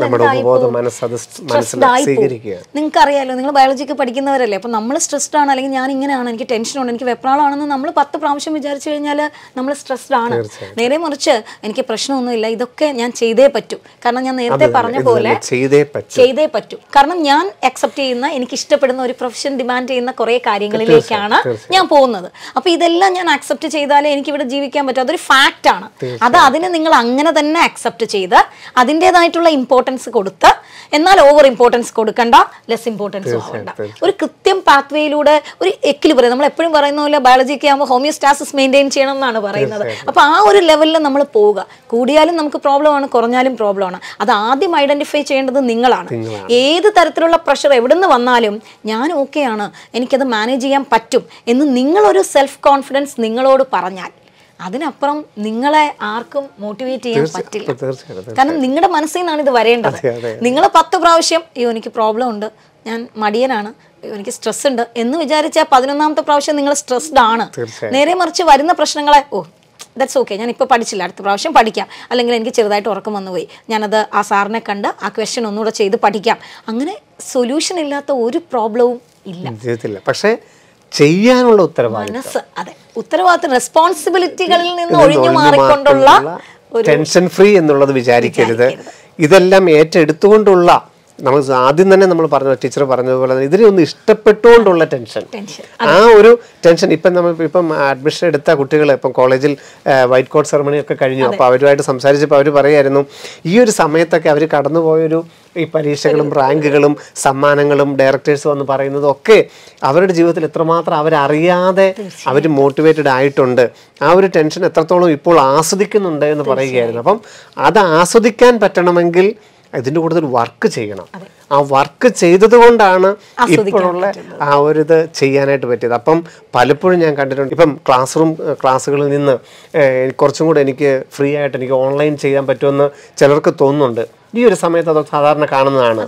സ്ട്രെസ്ഡ് ആയിപ്പോകും. നിങ്ങൾക്ക് അറിയാലോ, നിങ്ങൾ ബയോളജിക്ക് പഠിക്കുന്നവരല്ലേ. അപ്പോൾ നമ്മൾ സ്ട്രെസ്ഡ് ആണ് അല്ലെങ്കിൽ ഞാൻ ഇങ്ങനെയാണ്, എനിക്ക് ടെൻഷനുണ്ട്, എനിക്ക് വെപ്രാളമാണെന്ന് നമ്മൾ പത്ത് പ്രാവശ്യം വിചാരിച്ചു കഴിഞ്ഞാൽ നമ്മൾ സ്ട്രെസ്ഡ് ആണ്. നേരെ മറിച്ച് എനിക്ക് പ്രശ്നമൊന്നുമില്ല, ഇതൊക്കെ ഞാൻ ചെയ്തേ പറ്റൂ. കാരണം ഞാൻ നേരത്തെ പറഞ്ഞ പോലെ ചെയ്തേ പറ്റൂ. കാരണം ഞാൻ അക്സെപ്റ്റ് ചെയ്യുന്ന എനിക്ക് ഇഷ്ടപ്പെടുന്ന ഒരു പ്രൊഫഷൻ ഡിമാൻഡ് ചെയ്യുന്ന കുറേ കാര്യങ്ങളിലേക്കാണ് ഞാൻ പോകുന്നത്. അപ്പോൾ ഇതെല്ലാം ഞാൻ അക്സെപ്റ്റ് ചെയ്താലേ എനിക്ക് ഇവിടെ ജീവിക്കാൻ പറ്റും. അതൊരു ഫാക്റ്റ് ആണ്. അത് അതിന് നിങ്ങൾ അങ്ങനെ തന്നെ അക്സെപ്റ്റ് ചെയ്ത് അതിൻ്റെതായിട്ടുള്ള ഇമ്പോർട്ടൻസ് കൊടുത്ത്, എന്നാൽ ഓവർ ഇമ്പോർട്ടൻസ് കൊടുക്കണ്ട, ലെസ് ഇമ്പോർട്ടൻസ് ആവണ്ട. ഒരു കൃത്യം പാത്വേയിലൂടെ ഒരു എക്വിലിബ്രിയം, നമ്മൾ എപ്പോഴും പറയുന്ന പോലെ ബയോളജിക്ക് ആകുമ്പോൾ ഹോമിയോസ്റ്റാസിസ് മെയിൻറ്റെയിൻ ചെയ്യണം എന്നാണ് പറയുന്നത്. അപ്പോൾ ആ ഒരു ലെവലിൽ നമ്മൾ പോവുക. കൂടിയാലും നമുക്ക് പ്രോബ്ലമാണ്, കുറഞ്ഞാലും പ്രോബ്ലമാണ്. അത് ആദ്യം ഐഡന്റിഫൈ ചെയ്യേണ്ടത് നിങ്ങളാണ്. ഏത് തരത്തിലുള്ള പ്രഷർ എവിടെ നിന്ന് വന്നാലും ഞാൻ ഓക്കെയാണ്, എനിക്കത് മാനേജ് ചെയ്യാൻ പറ്റും എന്ന് നിങ്ങളൊരു സെൽഫ് കോൺഫിഡൻസ് നിങ്ങളോട് പറഞ്ഞാൽ അതിനപ്പുറം നിങ്ങളെ ആർക്കും മോട്ടിവേറ്റ് ചെയ്യാൻ പറ്റില്ല. കാരണം നിങ്ങളുടെ മനസ്സിൽ നിന്നാണ് ഇത് വരേണ്ടത്. നിങ്ങൾ പത്ത് പ്രാവശ്യം അയ്യോ എനിക്ക് പ്രോബ്ലം ഉണ്ട്, ഞാൻ മടിയനാണ്, എനിക്ക് സ്ട്രെസ് ഉണ്ട് എന്ന് വിചാരിച്ചാൽ പതിനൊന്നാമത്തെ പ്രാവശ്യം നിങ്ങൾ സ്ട്രെസ്ഡ് ആണ്. നേരെ മറിച്ച് വരുന്ന പ്രശ്നങ്ങളെ ഓ ദാറ്റ്സ് ഓക്കെ, ഞാൻ ഇപ്പോൾ പഠിച്ചില്ല, അടുത്ത പ്രാവശ്യം പഠിക്കാം, അല്ലെങ്കിൽ എനിക്ക് ചെറുതായിട്ട് ഉറക്കം വന്നുപോയി, ഞാനത് ആ സാറിനെ കണ്ട് ആ ക്വസ്റ്റ്യൻ ഒന്നുകൂടെ ചെയ്ത് പഠിക്കാം. അങ്ങനെ സൊല്യൂഷൻ ഇല്ലാത്ത ഒരു പ്രോബ്ലവും ഇല്ല. പക്ഷേ ചെയ്യാനുള്ള ഉത്തരവാദിത്വം, മനസ്സ്, അതെ ഉത്തരവാദിത്വം, റെസ്പോൺസിബിലിറ്റികളിൽ നിന്ന് ഒഴിഞ്ഞു മാറിക്കൊണ്ടുള്ള ടെൻഷൻ ഫ്രീ എന്നുള്ളത് വിചാരിക്കരുത്. ഇതെല്ലാം ഏറ്റെടുത്തുകൊണ്ടുള്ള നമ്മൾ ആദ്യം തന്നെ നമ്മൾ പറഞ്ഞ ടീച്ചർ പറഞ്ഞതുപോലെ തന്നെ ഇതിനെ ഒന്ന് ഇഷ്ടപ്പെട്ടുകൊണ്ടുള്ള ടെൻഷൻ, ആ ഒരു ടെൻഷൻ. ഇപ്പം നമ്മൾ ഇപ്പം അഡ്മിഷൻ എടുത്ത കുട്ടികൾ ഇപ്പം കോളേജിൽ വൈറ്റ് കോട്ട് സെറമണി ഒക്കെ കഴിഞ്ഞു. അപ്പോൾ അവരുമായിട്ട് സംസാരിച്ചപ്പോൾ അവർ പറയായിരുന്നു ഈ ഒരു സമയത്തൊക്കെ അവർ കടന്നുപോയൊരു ഈ പരീക്ഷകളും റാങ്കുകളും സമ്മാനങ്ങളും ഡയറക്ടേഴ്സ് വന്ന് പറയുന്നതും ഒക്കെ അവരുടെ ജീവിതത്തിൽ എത്രമാത്രം അവരറിയാതെ അവർ മോട്ടിവേറ്റഡ് ആയിട്ടുണ്ട്. ആ ഒരു ടെൻഷൻ എത്രത്തോളം ഇപ്പോൾ ആസ്വദിക്കുന്നുണ്ട് എന്ന് പറയുകയായിരുന്നു. അപ്പം അത് ആസ്വദിക്കാൻ പറ്റണമെങ്കിൽ ഇതിൻ്റെ കൂടുതൽ വർക്ക് ചെയ്യണം. ആ വർക്ക് ചെയ്തത് കൊണ്ടാണ് ഇപ്പോഴുള്ള ആ ഒരു ഇത് ചെയ്യാനായിട്ട് പറ്റിയത്. അപ്പം പലപ്പോഴും ഞാൻ കണ്ടിട്ടുണ്ട് ഇപ്പം ക്ലാസ് റൂം ക്ലാസ്സുകളിൽ നിന്ന് കുറച്ചും കൂടെ എനിക്ക് ഫ്രീ ആയിട്ട് എനിക്ക് ഓൺലൈൻ ചെയ്യാൻ പറ്റുമെന്ന് ചിലർക്ക് തോന്നുന്നുണ്ട്. ഈ ഒരു സമയത്ത് അത് സാധാരണ കാണുന്നതാണ്.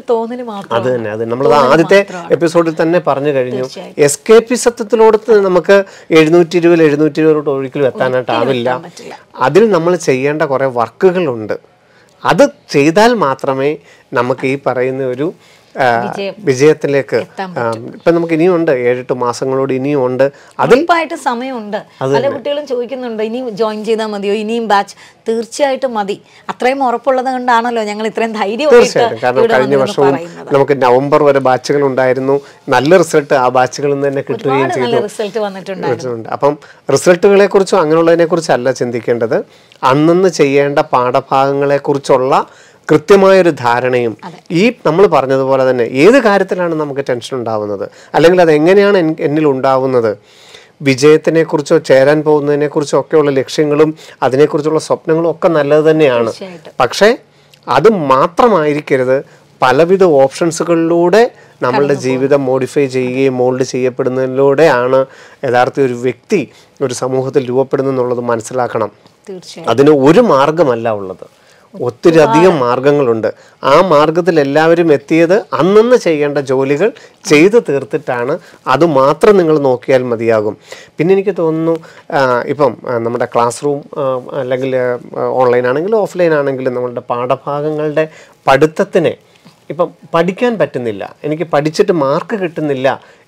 അത് തന്നെ അത് നമ്മളത് ആദ്യത്തെ എപ്പിസോഡിൽ തന്നെ പറഞ്ഞു കഴിഞ്ഞു. എസ്കേപ്പിസത്തിലോട് നമുക്ക് എഴുന്നൂറ്റി ഇരുപതിൽ എഴുന്നൂറ്റി ഇരുപതിലോട്ട് ഒരിക്കലും എത്താനായിട്ടാവില്ല. അതിൽ നമ്മൾ ചെയ്യേണ്ട കുറേ വർക്കുകളുണ്ട്. അത് ചെയ്താൽ മാത്രമേ നമുക്ക് ഈ പറയുന്ന ഒരു വിജയത്തിലേക്ക് ഇപ്പം നമുക്ക് ഇനിയും ഉണ്ട്, ഏഴെട്ട് മാസങ്ങളോട് ഇനിയും ഉണ്ട്. അതിൽപ്പായിട്ട് സമയമുണ്ട്. പല കുട്ടികളും ചോദിക്കുന്നുണ്ട് ഇനിയും ജോയിൻ ചെയ്താൽ മതിയോ, ഇനിയും ബാച്ച്. തീർച്ചയായിട്ടും മതി. അത്രയും ഉറപ്പുള്ളത് കൊണ്ടാണല്ലോ ഞങ്ങൾ ഇത്രയും ധൈര്യം. കാരണം കഴിഞ്ഞ വർഷവും നമുക്ക് നവംബർ വരെ ബാച്ചുകൾ ഉണ്ടായിരുന്നു. നല്ല റിസൾട്ട് ആ ബാച്ചുകളിൽ നിന്ന് തന്നെ കിട്ടുകയും ചെയ്തു. റിസൾട്ട് വന്നിട്ടുണ്ട്. അപ്പം റിസൾട്ടുകളെ കുറിച്ചും അങ്ങനെയുള്ളതിനെ കുറിച്ചല്ല ചിന്തിക്കേണ്ടത്. അന്നന്ന് ചെയ്യേണ്ട പാഠഭാഗങ്ങളെ കുറിച്ചുള്ള കൃത്യമായൊരു ധാരണയും ഈ നമ്മൾ പറഞ്ഞതുപോലെ തന്നെ ഏത് കാര്യത്തിലാണ് നമുക്ക് ടെൻഷൻ ഉണ്ടാവുന്നത് അല്ലെങ്കിൽ അത് എങ്ങനെയാണ് എന്നിൽ ഉണ്ടാവുന്നത്, വിജയത്തിനെക്കുറിച്ചോ ചേരാൻ പോകുന്നതിനെക്കുറിച്ചോ ഒക്കെയുള്ള ലക്ഷ്യങ്ങളും അതിനെക്കുറിച്ചുള്ള സ്വപ്നങ്ങളും ഒക്കെ നല്ലത് തന്നെയാണ്. പക്ഷേ അത് മാത്രമായിരിക്കരുത്. പലവിധ ഓപ്ഷൻസുകളിലൂടെ നമ്മളുടെ ജീവിതം മോഡിഫൈ ചെയ്യുകയും മോൾഡ് ചെയ്യപ്പെടുന്നതിലൂടെയാണ് യഥാർത്ഥ ഒരു വ്യക്തി ഒരു സമൂഹത്തിൽ രൂപപ്പെടുന്നു എന്നുള്ളത് മനസ്സിലാക്കണം. അതിന് ഒരു മാർഗമല്ല ഉള്ളത്, ഒത്തിരി അധികം മാർഗങ്ങളുണ്ട്. ആ മാർഗത്തിൽ എല്ലാവരും എത്തിയത് അന്നന്ന് ചെയ്യേണ്ട ജോലികൾ ചെയ്തു തീർത്തിട്ടാണ്. അത് മാത്രം നിങ്ങൾ നോക്കിയാൽ മതിയാകും. പിന്നെ എനിക്ക് തോന്നുന്നു ഇപ്പം നമ്മുടെ ക്ലാസ് റൂം അല്ലെങ്കിൽ ഓൺലൈൻ ആണെങ്കിലും ഓഫ്ലൈൻ ആണെങ്കിലും നമ്മളുടെ പാഠഭാഗങ്ങളുടെ പഠിത്തത്തിനെ ഇപ്പം പഠിക്കാൻ പറ്റുന്നില്ല, എനിക്ക് പഠിച്ചിട്ട് മാർക്ക് കിട്ടുന്നില്ല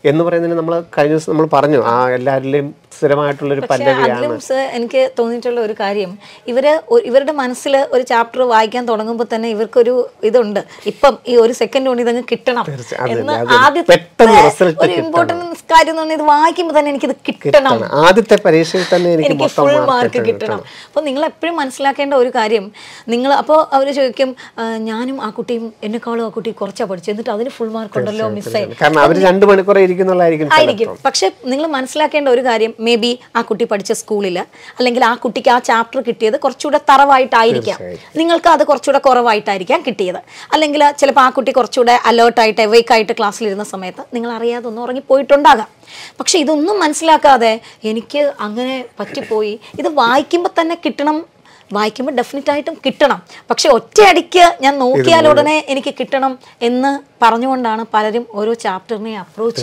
എന്ന് പറയുന്നതിന് നമ്മൾ കഴിഞ്ഞ ദിവസം നമ്മൾ പറഞ്ഞു ആ എല്ലാവരിലെയും സ്ഥിരമായിട്ടുള്ളൊരു പല്ലവിയാണ്. എനിക്ക് തോന്നിയിട്ടുള്ള ഒരു കാര്യം, ഇവര് ഇവരുടെ മനസ്സിൽ ഒരു ചാപ്റ്റർ വായിക്കാൻ തുടങ്ങുമ്പോൾ തന്നെ ഇവർക്കൊരു ഇതുണ്ട്, ഇപ്പം ഈ ഒരു സെക്കൻഡ് കൊണ്ട് ഇതങ്ങ് കിട്ടണം എന്ന്. ആദ്യത്തെ ഒരു ഇമ്പോർട്ടൻസ് കാര്യം എന്ന് പറഞ്ഞാൽ ഇത് വായിക്കുമ്പോൾ തന്നെ എനിക്കിത് കിട്ടണം, ആദ്യത്തെ പരീക്ഷയിൽ തന്നെ എനിക്ക് ഫുൾ മാർക്ക് കിട്ടണം. അപ്പോൾ നിങ്ങൾ എപ്പോഴും മനസ്സിലാക്കേണ്ട ഒരു കാര്യം, നിങ്ങൾ അപ്പോൾ അവർ ചോദിക്കും ഞാനും ആ കുട്ടിയും എന്നെക്കാളും ആ കുട്ടി കുറച്ചാണ് പഠിച്ചത് എന്നിട്ട് അതിന് ഫുൾ മാർക്ക് ഉണ്ടല്ലോ മിസ്സേ, കാരണം അവർ രണ്ട് മണിക്കൂർ ഇരിക്കുന്നുള്ളതായിരിക്കും ആയിരിക്കും. പക്ഷെ നിങ്ങൾ മനസ്സിലാക്കേണ്ട ഒരു കാര്യം, മേ ബി ആ കുട്ടി പഠിച്ച സ്കൂളിൽ അല്ലെങ്കിൽ ആ കുട്ടിക്ക് ആ ചാപ്റ്റർ കിട്ടിയത് കുറച്ചുകൂടെ തറവായിട്ടായിരിക്കാം, നിങ്ങൾക്ക് അത് കുറച്ചുകൂടെ കുറവായിട്ടായിരിക്കാം കിട്ടിയത്. അല്ലെങ്കിൽ ചിലപ്പോൾ ആ കുട്ടി കുറച്ചുകൂടെ അലേർട്ടായിട്ട് എവേക്കായിട്ട് ക്ലാസ്സിലിരുന്ന സമയത്ത് നിങ്ങൾ അറിയാതെ ഒന്ന് ഉറങ്ങിപ്പോയിട്ടുണ്ടാകാം. പക്ഷെ ഇതൊന്നും മനസ്സിലാക്കാതെ എനിക്ക് അങ്ങനെ പറ്റിപ്പോയി, ഇത് വായിക്കുമ്പോൾ തന്നെ കിട്ടണം, വായിക്കുമ്പോൾ ഡെഫിനറ്റ് ആയിട്ടും കിട്ടണം, പക്ഷെ ഒറ്റയടിക്ക് ഞാൻ നോക്കിയാൽ ഉടനെ എനിക്ക് കിട്ടണം എന്ന് പറഞ്ഞുകൊണ്ടാണ് പലരും ഓരോ ചാപ്റ്ററിനെ അപ്രോച്ച്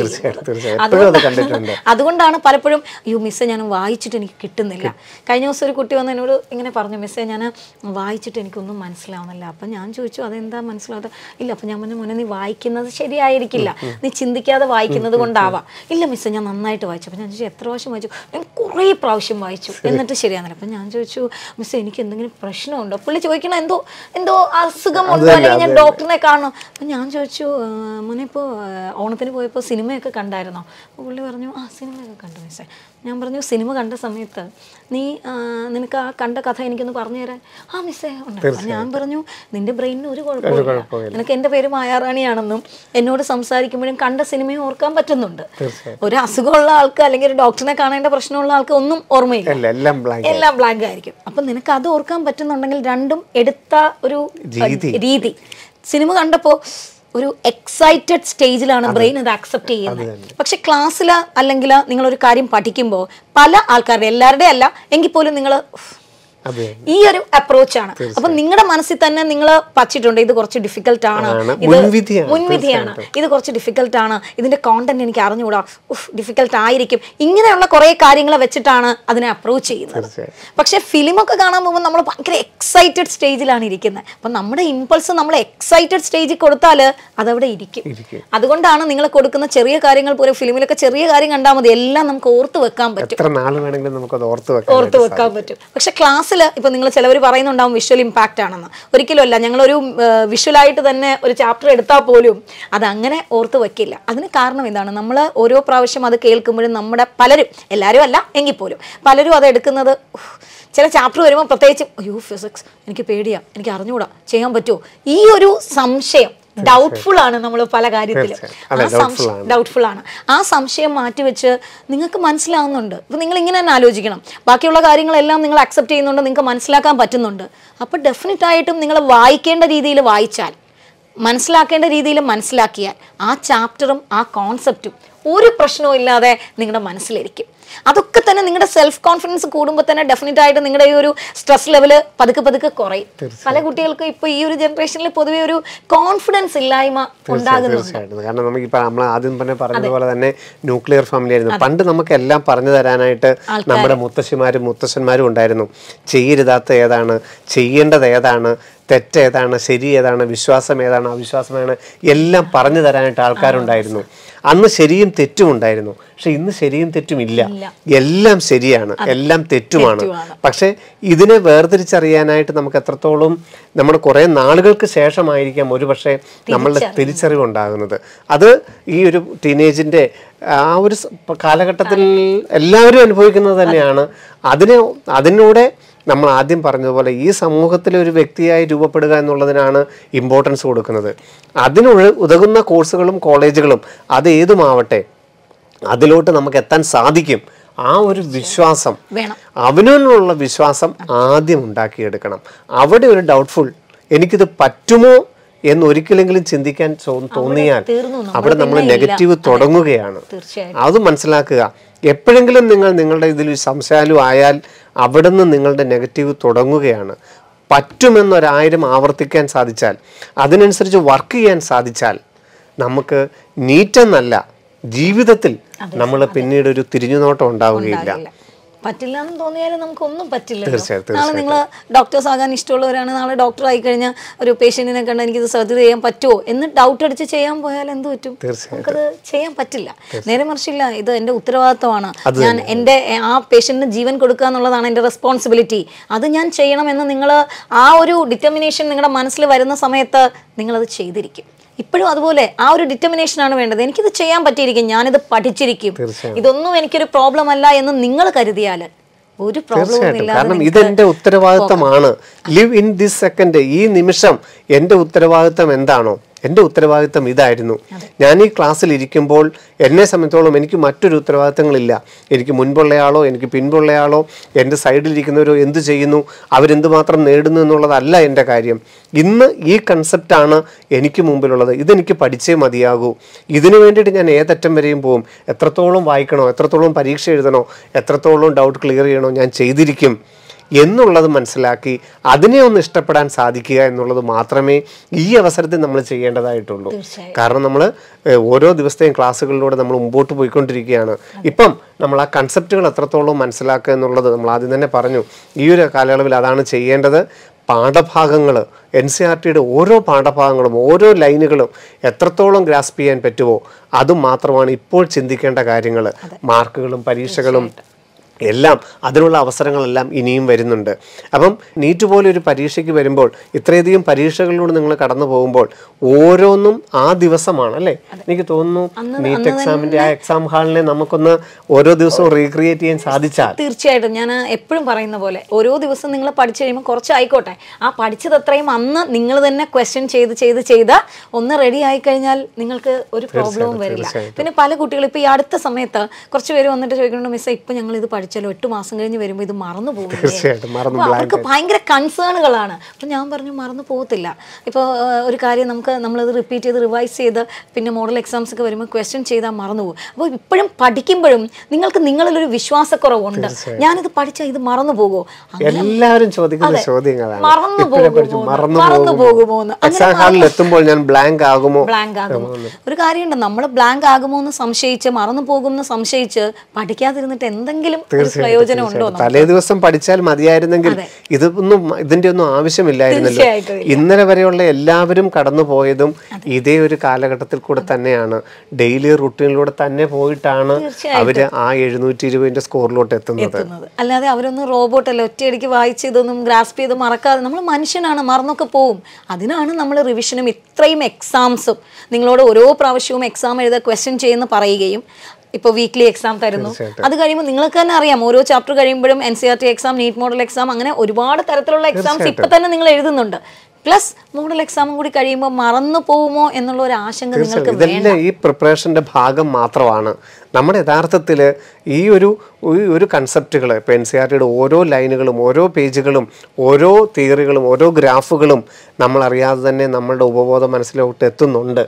ചെയ്യുന്നത്. അതുകൊണ്ടാണ് പലപ്പോഴും യു മിസ്സേ ഞാൻ വായിച്ചിട്ട് എനിക്ക് കിട്ടുന്നില്ല. കഴിഞ്ഞ ദിവസം ഒരു കുട്ടി വന്ന് എന്നോട് ഇങ്ങനെ പറഞ്ഞു, മിസ്സേ ഞാൻ വായിച്ചിട്ട് എനിക്കൊന്നും മനസ്സിലാവുന്നില്ല. അപ്പം ഞാൻ ചോദിച്ചു അതെന്താ മനസ്സിലാവാതെ? ഇല്ല. അപ്പം ഞാൻ പറഞ്ഞു മുന്നേ നീ വായിക്കുന്നത് ശരിയായിരിക്കില്ല, നീ ചിന്തിക്കാതെ വായിക്കുന്നത് കൊണ്ടാവാം. ഇല്ല മിസ്സേ ഞാൻ നന്നായിട്ട് വായിച്ചു. അപ്പം ഞാൻ ചോദിച്ചു എത്ര പ്രാവശ്യം വായിച്ചു? ഞാൻ കുറേ പ്രാവശ്യം വായിച്ചു എന്നിട്ട് ശരിയാകുന്നില്ല. അപ്പം ഞാൻ ചോദിച്ചു മിസ്സേ എനിക്ക് എന്തെങ്കിലും പ്രശ്നമുണ്ടോ? പുള്ളി ചോദിക്കണം എന്തോ എന്തോ അസുഖമുണ്ടോ അല്ലെങ്കിൽ ഞാൻ ഡോക്ടറിനെ കാണണം. അപ്പം ഞാൻ ചോദിച്ചു മോനെ ഇപ്പോൾ ഓണത്തിന് പോയപ്പോൾ സിനിമയൊക്കെ കണ്ടായിരുന്നോ? അപ്പോൾ പുള്ളി പറഞ്ഞു ആ സിനിമയൊക്കെ കണ്ടു മിസ്സേ. ഞാൻ പറഞ്ഞു സിനിമ കണ്ട സമയത്ത് നീ നിനക്ക് ആ കണ്ട കഥ എനിക്കൊന്ന് പറഞ്ഞു തരാൻ? ആ മിസ്സേ ഉണ്ട്. ഞാൻ പറഞ്ഞു നിന്റെ ബ്രെയിനിന് ഒരു കുഴപ്പമില്ല, നിനക്ക് എൻ്റെ പേര് മായാറാണിയാണെന്നും എന്നോട് സംസാരിക്കുമ്പോഴും കണ്ട സിനിമയും ഓർക്കാൻ പറ്റുന്നുണ്ട്. ഒരു അസുഖമുള്ള ആൾക്ക് അല്ലെങ്കിൽ ഒരു ഡോക്ടറിനെ കാണേണ്ട പ്രശ്നമുള്ള ആൾക്ക് ഒന്നും ഓർമ്മയില്ല, എല്ലാം ബ്ലാങ്ക് ആയിരിക്കും. അപ്പം നിനക്ക് അത് ഓർക്കാൻ പറ്റുന്നുണ്ടെങ്കിൽ രണ്ടും എടുത്ത ഒരു രീതി. സിനിമ കണ്ടപ്പോൾ ഒരു എക്സൈറ്റഡ് സ്റ്റേജിലാണ് ബ്രെയിൻ അത് അക്സെപ്റ്റ് ചെയ്യുന്നത്. പക്ഷെ ക്ലാസ്സിൽ അല്ലെങ്കിൽ നിങ്ങളൊരു കാര്യം പഠിക്കുമ്പോൾ പല ആൾക്കാരുടെ, എല്ലാവരുടെ അല്ല എങ്കിൽ പോലും നിങ്ങൾ ഈ ഒരു അപ്രോച്ചാണ്. അപ്പൊ നിങ്ങളുടെ മനസ്സിൽ തന്നെ നിങ്ങൾ പച്ചിട്ടുണ്ട് ഇത് കുറച്ച് ഡിഫിക്കൽട്ട് ആണ്, ഇത് മുൻവിധിയാണ്, ഇത് കുറച്ച് ഡിഫിക്കൽട്ട് ആണ്, ഇതിന്റെ കോണ്ടന്റ് എനിക്ക് അറിഞ്ഞുകൂടാ, ഉഫ് ഡിഫിക്കൽട്ട് ആയിരിക്കും, ഇങ്ങനെയുള്ള കുറെ കാര്യങ്ങൾ വെച്ചിട്ടാണ് അതിനെ അപ്രോച്ച് ചെയ്യുന്നത്. പക്ഷെ ഫിലിമൊക്കെ കാണാൻ പോകുമ്പോൾ നമ്മൾ ഭയങ്കര എക്സൈറ്റഡ് സ്റ്റേജിലാണ് ഇരിക്കുന്നത്. അപ്പൊ നമ്മുടെ ഇമ്പൾസ് നമ്മൾ എക്സൈറ്റഡ് സ്റ്റേജിൽ കൊടുത്താൽ അതവിടെ ഇരിക്കും. അതുകൊണ്ടാണ് നിങ്ങൾ കൊടുക്കുന്ന ചെറിയ കാര്യങ്ങൾ പോലെ ഫിലിമിലൊക്കെ ചെറിയ കാര്യം കണ്ടാൽ മതി, എല്ലാം നമുക്ക് ഓർത്ത് വെക്കാൻ പറ്റും, ഓർത്ത് വെക്കാൻ പറ്റും. പക്ഷെ ക്ലാസ് ഇപ്പൊ നിങ്ങൾ ചിലവർ പറയുന്നുണ്ടാവും വിഷ്വൽ ഇമ്പാക്റ്റ് ആണെന്ന്. ഒരിക്കലും അല്ല. ഞങ്ങളൊരു വിഷ്വലായിട്ട് തന്നെ ഒരു ചാപ്റ്റർ എടുത്താൽ പോലും അത് അങ്ങനെ ഓർത്ത് വെക്കില്ല. അതിന് കാരണം എന്താണ്? നമ്മൾ ഓരോ പ്രാവശ്യം അത് കേൾക്കുമ്പോഴും നമ്മുടെ പലരും, എല്ലാവരും അല്ല എങ്കിൽ പോലും പലരും അത് എടുക്കുന്നത്, ചില ചാപ്റ്റർ വരുമ്പോൾ പ്രത്യേകിച്ചും അയ്യോ ഫിസിക്സ് എനിക്ക് പേടിയാ, എനിക്ക് അറിഞ്ഞുകൂടാ, ചെയ്യാൻ പറ്റുമോ, ഈ ഒരു സംശയം, ഡൗട്ട്ഫുൾ ആണ് നമ്മൾ പല കാര്യത്തിലും, ഡൗട്ട്ഫുൾ ആണ്. ആ സംശയം മാറ്റിവെച്ച് നിങ്ങൾക്ക് മനസ്സിലാവുന്നുണ്ട്. അപ്പം നിങ്ങൾ ഇങ്ങനെ തന്നെ ആലോചിക്കണം, ബാക്കിയുള്ള കാര്യങ്ങളെല്ലാം നിങ്ങൾ അക്സെപ്റ്റ് ചെയ്യുന്നുണ്ട്, നിങ്ങൾക്ക് മനസ്സിലാക്കാൻ പറ്റുന്നുണ്ട്. അപ്പോൾ ഡെഫിനറ്റ് ആയിട്ടും നിങ്ങൾ വായിക്കേണ്ട രീതിയിൽ വായിച്ചാൽ, മനസ്സിലാക്കേണ്ട രീതിയിൽ മനസ്സിലാക്കിയാൽ ആ ചാപ്റ്ററും ആ കോൺസെപ്റ്റും ഒരു പ്രശ്നവും ഇല്ലാതെ നിങ്ങളുടെ മനസ്സിലിരിക്കും. അതൊക്കെ തന്നെ നിങ്ങളുടെ സെൽഫ് കോൺഫിഡൻസ് കൂടുമ്പോൾ തന്നെ ഡെഫിനറ്റ് ആയിട്ട് നിങ്ങളുടെ ഈ ഒരു സ്ട്രെസ് ലെവൽ പതുക്കെ പതുക്കെ കുറയും. പല കുട്ടികൾക്ക് ഇപ്പോൾ ഈ ഒരു ജനറേഷനിൽ പൊതുവെ ഒരു കോൺഫിഡൻസ് ഇല്ലായ്മ ഉണ്ടാകുന്നുണ്ട്. കാരണം നമുക്കിപ്പോൾ നമ്മൾ ആദ്യം തന്നെ പറഞ്ഞതുപോലെ തന്നെ ന്യൂക്ലിയർ ഫാമിലി ആയിരുന്നു. പണ്ട് നമുക്ക് എല്ലാം പറഞ്ഞു തരാനായിട്ട് നമ്മുടെ മുത്തശ്ശിമാരും മുത്തശ്ശന്മാരും ഉണ്ടായിരുന്നു. ചെയ്യരുതാത്ത ഏതാണ്, ചെയ്യേണ്ടത് ഏതാണ്, തെറ്റേതാണ്, ശരി ഏതാണ്, വിശ്വാസം ഏതാണ്, അവിശ്വാസം ഏതാണ്, എല്ലാം പറഞ്ഞു തരാനായിട്ട് ആൾക്കാരുണ്ടായിരുന്നു. അന്ന് ശരിയും തെറ്റും ഉണ്ടായിരുന്നു. പക്ഷെ ഇന്ന് ശരിയും തെറ്റും ഇല്ല, എല്ലാം ശരിയാണ്, എല്ലാം തെറ്റുമാണ്. പക്ഷെ ഇതിനെ വേർതിരിച്ചറിയാനായിട്ട് നമുക്ക് എത്രത്തോളം നമ്മൾ കുറേ നാളുകൾക്ക് ശേഷമായിരിക്കാം ഒരു പക്ഷേ നമ്മളുടെ തിരിച്ചറിവ് ഉണ്ടാകുന്നത്. അത് ഈ ഒരു ടീനേജിൻ്റെ ആ ഒരു കാലഘട്ടത്തിൽ എല്ലാവരും അനുഭവിക്കുന്നത് തന്നെയാണ്. അതിനെ അതിനൂടെ നമ്മൾ ആദ്യം പറഞ്ഞതുപോലെ ഈ സമൂഹത്തിലെ ഒരു വ്യക്തിയായി രൂപപ്പെടുക എന്നുള്ളതിനാണ് ഇമ്പോർട്ടൻസ് കൊടുക്കുന്നത്. അതിന് ഉതകുന്ന കോഴ്സുകളും കോളേജുകളും അത് ഏതുമാവട്ടെ അതിലോട്ട് നമുക്ക് എത്താൻ സാധിക്കും. ആ ഒരു വിശ്വാസം, അവനുള്ള വിശ്വാസം ആദ്യം ഉണ്ടാക്കിയെടുക്കണം. അവിടെ ഒരു ഡൗട്ട്ഫുൾ എനിക്കിത് പറ്റുമോ എന്നൊരിക്കലെങ്കിലും ചിന്തിക്കാൻ തോന്നിയാൽ അവിടെ നമ്മൾ നെഗറ്റീവ് തുടങ്ങുകയാണ്. അത് മനസ്സിലാക്കുക. എപ്പോഴെങ്കിലും നിങ്ങൾ നിങ്ങളുടെ ഇതിൽ സംശയാലു ആയാൽ അവിടുന്ന് നിങ്ങളുടെ നെഗറ്റീവ് തുടങ്ങുകയാണ്. പറ്റുമെന്നൊരായിരം ആവർത്തിക്കാൻ സാധിച്ചാൽ, അതിനനുസരിച്ച് വർക്ക് ചെയ്യാൻ സാധിച്ചാൽ നമുക്ക് നീറ്റെന്നല്ല ജീവിതത്തിൽ നമ്മൾ പിന്നീട് ഒരു തിരിഞ്ഞുനോട്ടം ഉണ്ടാവുകയില്ല. പറ്റില്ല എന്ന് തോന്നിയാലും നമുക്കൊന്നും പറ്റില്ല. തീർച്ചയായിട്ടും നാളെ നിങ്ങൾ ഡോക്ടേഴ്സ് ആകാൻ ഇഷ്ടമുള്ളവരാണ്, നാളെ ഡോക്ടർ ആയി കഴിഞ്ഞാൽ ഒരു പേഷ്യൻറ്റിനെ കണ്ട് എനിക്കിത് സർജറി ചെയ്യാൻ പറ്റുമോ എന്ന് ഡൗട്ട് അടിച്ച് ചെയ്യാൻ പോയാൽ എന്ത് പറ്റും? നമുക്കത് ചെയ്യാൻ പറ്റില്ല. നേരെ മറിച്ചില്ല, ഇത് എൻ്റെ ഉത്തരവാദിത്തമാണ്, ഞാൻ എൻ്റെ ആ പേഷ്യൻറ്റിന് ജീവൻ കൊടുക്കുക എന്നുള്ളതാണ് എൻ്റെ റെസ്പോൺസിബിലിറ്റി, അത് ഞാൻ ചെയ്യണമെന്ന് നിങ്ങൾ ആ ഒരു ഡിറ്റർമിനേഷൻ നിങ്ങളുടെ മനസ്സിൽ വരുന്ന സമയത്ത് നിങ്ങളത് ചെയ്തിരിക്കും. ഇപ്പോഴും അതുപോലെ ആ ഒരു ഡിറ്റർമിനേഷനാണ് വേണ്ടത്. എനിക്കിത് ചെയ്യാൻ പറ്റിയിരിക്കും, ഞാനിത് പഠിച്ചിരിക്കും, ഇതൊന്നും എനിക്കൊരു പ്രോബ്ലം അല്ല എന്ന് നിങ്ങൾ കരുതിയാൽ ഒരു പ്രോബ്ലവും ഇല്ല. കാരണം ഇതെന്റെ ഉത്തരവാദിത്തമാണ്. Live in this second. ഈ നിമിഷം എൻ്റെ ഉത്തരവാദിത്തം എന്താണോ, എൻ്റെ ഉത്തരവാദിത്തം ഇതായിരുന്നു. ഞാൻ ഈ ക്ലാസ്സിൽ ഇരിക്കുമ്പോൾ എന്നെ സംബന്ധിച്ചോളം എനിക്ക് മറ്റൊരു ഉത്തരവാദിത്തങ്ങളില്ല. എനിക്ക് മുൻപുള്ളയാളോ എനിക്ക് പിൻപുള്ളയാളോ എൻ്റെ സൈഡിലിരിക്കുന്നവരോ എന്ത് ചെയ്യുന്നു, അവരെന്തുമാത്രം നേടുന്നു എന്നുള്ളതല്ല എൻ്റെ കാര്യം. ഇന്ന് ഈ കൺസെപ്റ്റാണ് എനിക്ക് മുമ്പിലുള്ളത്. ഇതെനിക്ക് പഠിച്ചേ മതിയാകൂ. ഇതിനു വേണ്ടിയിട്ട് ഞാൻ ഏതറ്റം വരെയും പോകും. എത്രത്തോളം വായിക്കണോ, എത്രത്തോളം പരീക്ഷ എഴുതണോ, എത്രത്തോളം ഡൗട്ട് ക്ലിയർ ചെയ്യണോ, ഞാൻ ചെയ്തിരിക്കും എന്നുള്ളത് മനസ്സിലാക്കി അതിനെ ഒന്ന് ഇഷ്ടപ്പെടാൻ സാധിക്കുക എന്നുള്ളത് മാത്രമേ ഈ അവസരത്തിൽ നമ്മൾ ചെയ്യേണ്ടതായിട്ടുള്ളൂ. കാരണം നമ്മൾ ഓരോ ദിവസത്തെയും ക്ലാസ്സുകളിലൂടെ നമ്മൾ മുമ്പോട്ട് പോയിക്കൊണ്ടിരിക്കുകയാണ്. ഇപ്പം നമ്മൾ ആ കൺസെപ്റ്റുകൾ എത്രത്തോളം മനസ്സിലാക്കുക എന്നുള്ളത് നമ്മൾ ആദ്യം തന്നെ പറഞ്ഞു. ഈ ഒരു കാലയളവിൽ അതാണ് ചെയ്യേണ്ടത്. പാഠഭാഗങ്ങൾ, എൻ സി ആർ ടിയുടെ ഓരോ പാഠഭാഗങ്ങളും ഓരോ ലൈനുകളും എത്രത്തോളം ഗ്രാസ്പ് ചെയ്യാൻ പറ്റുമോ അതും മാത്രമാണ് ഇപ്പോൾ ചിന്തിക്കേണ്ട കാര്യങ്ങൾ. മാർക്കുകളും പരീക്ഷകളും എല്ലാം അതിനുള്ള അവസരങ്ങളെല്ലാം ഇനിയും വരുന്നുണ്ട്. അപ്പം നീറ്റ് പോലെ ഒരു പരീക്ഷയ്ക്ക് വരുമ്പോൾ, ഇത്രയധികം പരീക്ഷകളിലൂടെ നിങ്ങൾ കടന്നു പോകുമ്പോൾ ഓരോന്നും ആ ദിവസമാണ് അല്ലേ? എനിക്ക് തോന്നുന്നു നീറ്റ് എക്സാമിൻ്റെ ആ എക്സാം ഹാളിനെ നമുക്കൊന്ന് ഓരോ ദിവസവും റീക്രിയേറ്റ് ചെയ്യാൻ സാധിച്ചാൽ. തീർച്ചയായിട്ടും ഞാൻ എപ്പോഴും പറയുന്ന പോലെ ഓരോ ദിവസം നിങ്ങൾ പഠിച്ചു കഴിയുമ്പോൾ കുറച്ചായിക്കോട്ടെ, ആ പഠിച്ചത് അത്രയും അന്ന് നിങ്ങൾ തന്നെ ക്വസ്റ്റ്യൻ ചെയ്ത് ചെയ്ത് ചെയ്ത് ഒന്ന് റെഡി ആയി കഴിഞ്ഞാൽ നിങ്ങൾക്ക് ഒരു പ്രോബ്ലവും വരില്ല. പിന്നെ പല കുട്ടികളും ഇപ്പോൾ ഈ അടുത്ത സമയത്ത് കുറച്ച് പേര് വന്നിട്ട് ചോദിക്കുന്നുണ്ട്, മിസ്സേ ഇപ്പം ഞങ്ങൾ ഇത് പഠിച്ചല്ലോ, എട്ട് മാസം കഴിഞ്ഞ് വരുമ്പോൾ ഇത് മറന്നു പോകും. അവർക്ക് ഭയങ്കര കൺസേണുകളാണ്. അപ്പം ഞാൻ പറഞ്ഞു മറന്നു പോകത്തില്ല. ഇപ്പോൾ ഒരു കാര്യം നമുക്ക് നമ്മളത് റിപ്പീറ്റ് ചെയ്ത് റിവൈസ് ചെയ്ത് പിന്നെ മോഡൽ എക്സാംസ് ഒക്കെ വരുമ്പോൾ ക്വസ്റ്റ്യൻ ചെയ്താൽ മറന്നു പോകും. അപ്പോൾ ഇപ്പോഴും പഠിക്കുമ്പോഴും നിങ്ങൾക്ക് നിങ്ങളിലൊരു വിശ്വാസക്കുറവുണ്ട്, ഞാനിത് പഠിച്ചാൽ ഇത് മറന്നു പോകുമോ, എല്ലാവരും ചോദിക്കുന്ന ചോദ്യങ്ങളാണ്. മറന്നു പോകുമോ മറന്നു പോകുമോ എത്തുമ്പോൾ ഞാൻ ബ്ലാങ്ക് ആകുമോ ബ്ലാങ്ക് ആകുമോ ഒരു കാര്യമുണ്ട്, നമ്മൾ ബ്ലാങ്ക് ആകുമോ എന്ന് സംശയിച്ച് മറന്നു പോകുമെന്ന് സംശയിച്ച് പഠിക്കാതിരുന്നിട്ട് എന്തെങ്കിലും പ്രയോജനം ഉണ്ടോ? തലേ ദിവസം പഠിച്ചാൽ മതിയായിരുന്നെങ്കിൽ ഇതൊന്നും ഇതിന്റെ ഒന്നും ആവശ്യമില്ലായിരുന്നല്ലോ. ഇന്നലെ വരെയുള്ള എല്ലാവരും കടന്നു പോയതും ഇതേ ഒരു കാലഘട്ടത്തിൽ കൂടെ തന്നെയാണ്. ഡെയിലി റുട്ടീനിലൂടെ തന്നെ പോയിട്ടാണ് അവര് ആ എഴുന്നൂറ്റി ഇരുപതിന്റെ സ്കോറിലോട്ട് എത്തുന്നത്. അല്ലാതെ അവരൊന്നും റോബോട്ടല്ല, ഒറ്റയടിക്ക് വായിച്ച് ഇതൊന്നും ഗ്രാസ്പ് ചെയ്ത് മറക്കാതെ. നമ്മൾ മനുഷ്യനാണ്, മറന്നൊക്കെ പോവും. അതിനാണ് നമ്മൾ റിവിഷനും ഇത്രയും എക്സാംസും നിങ്ങളോട് ഓരോ പ്രാവശ്യവും എക്സാം എഴുതാൻ ക്വസ്റ്റ്യൻ ചെയ്യുന്ന പറയുകയും ഇപ്പോൾ വീക്ക്ലി എക്സാം തരുന്നു. അത് കഴിയുമ്പോൾ നിങ്ങൾക്ക് തന്നെ അറിയാം, ഓരോ ചാപ്റ്റർ കഴിയുമ്പോഴും N C R T exam, NEET model exam, അങ്ങനെ ഒരുപാട് തരത്തിലുള്ള എക്സാംസ് ഇപ്പം തന്നെ നിങ്ങൾ എഴുതുന്നുണ്ട്. പ്ലസ് മോഡൽ എക്സാമും കൂടി കഴിയുമ്പോൾ മറന്നു പോകുമോ എന്നുള്ള ഒരു ആശങ്ക നിങ്ങൾക്ക് ഇതെല്ലാം ഈ പ്രിപ്പറേഷൻ്റെ ഭാഗം മാത്രമാണ്. നമ്മുടെ യഥാർത്ഥത്തിൽ ഈ ഒരു ഒരു കൺസെപ്റ്റുകൾ ഇപ്പോൾ എൻ സി ആർ ടിയുടെ ഓരോ ലൈനുകളും ഓരോ പേജുകളും ഓരോ തിയറികളും ഓരോ ഗ്രാഫുകളും നമ്മളറിയാതെ തന്നെ നമ്മളുടെ ഉപബോധ മനസ്സിലോട്ട് എത്തുന്നുണ്ട്.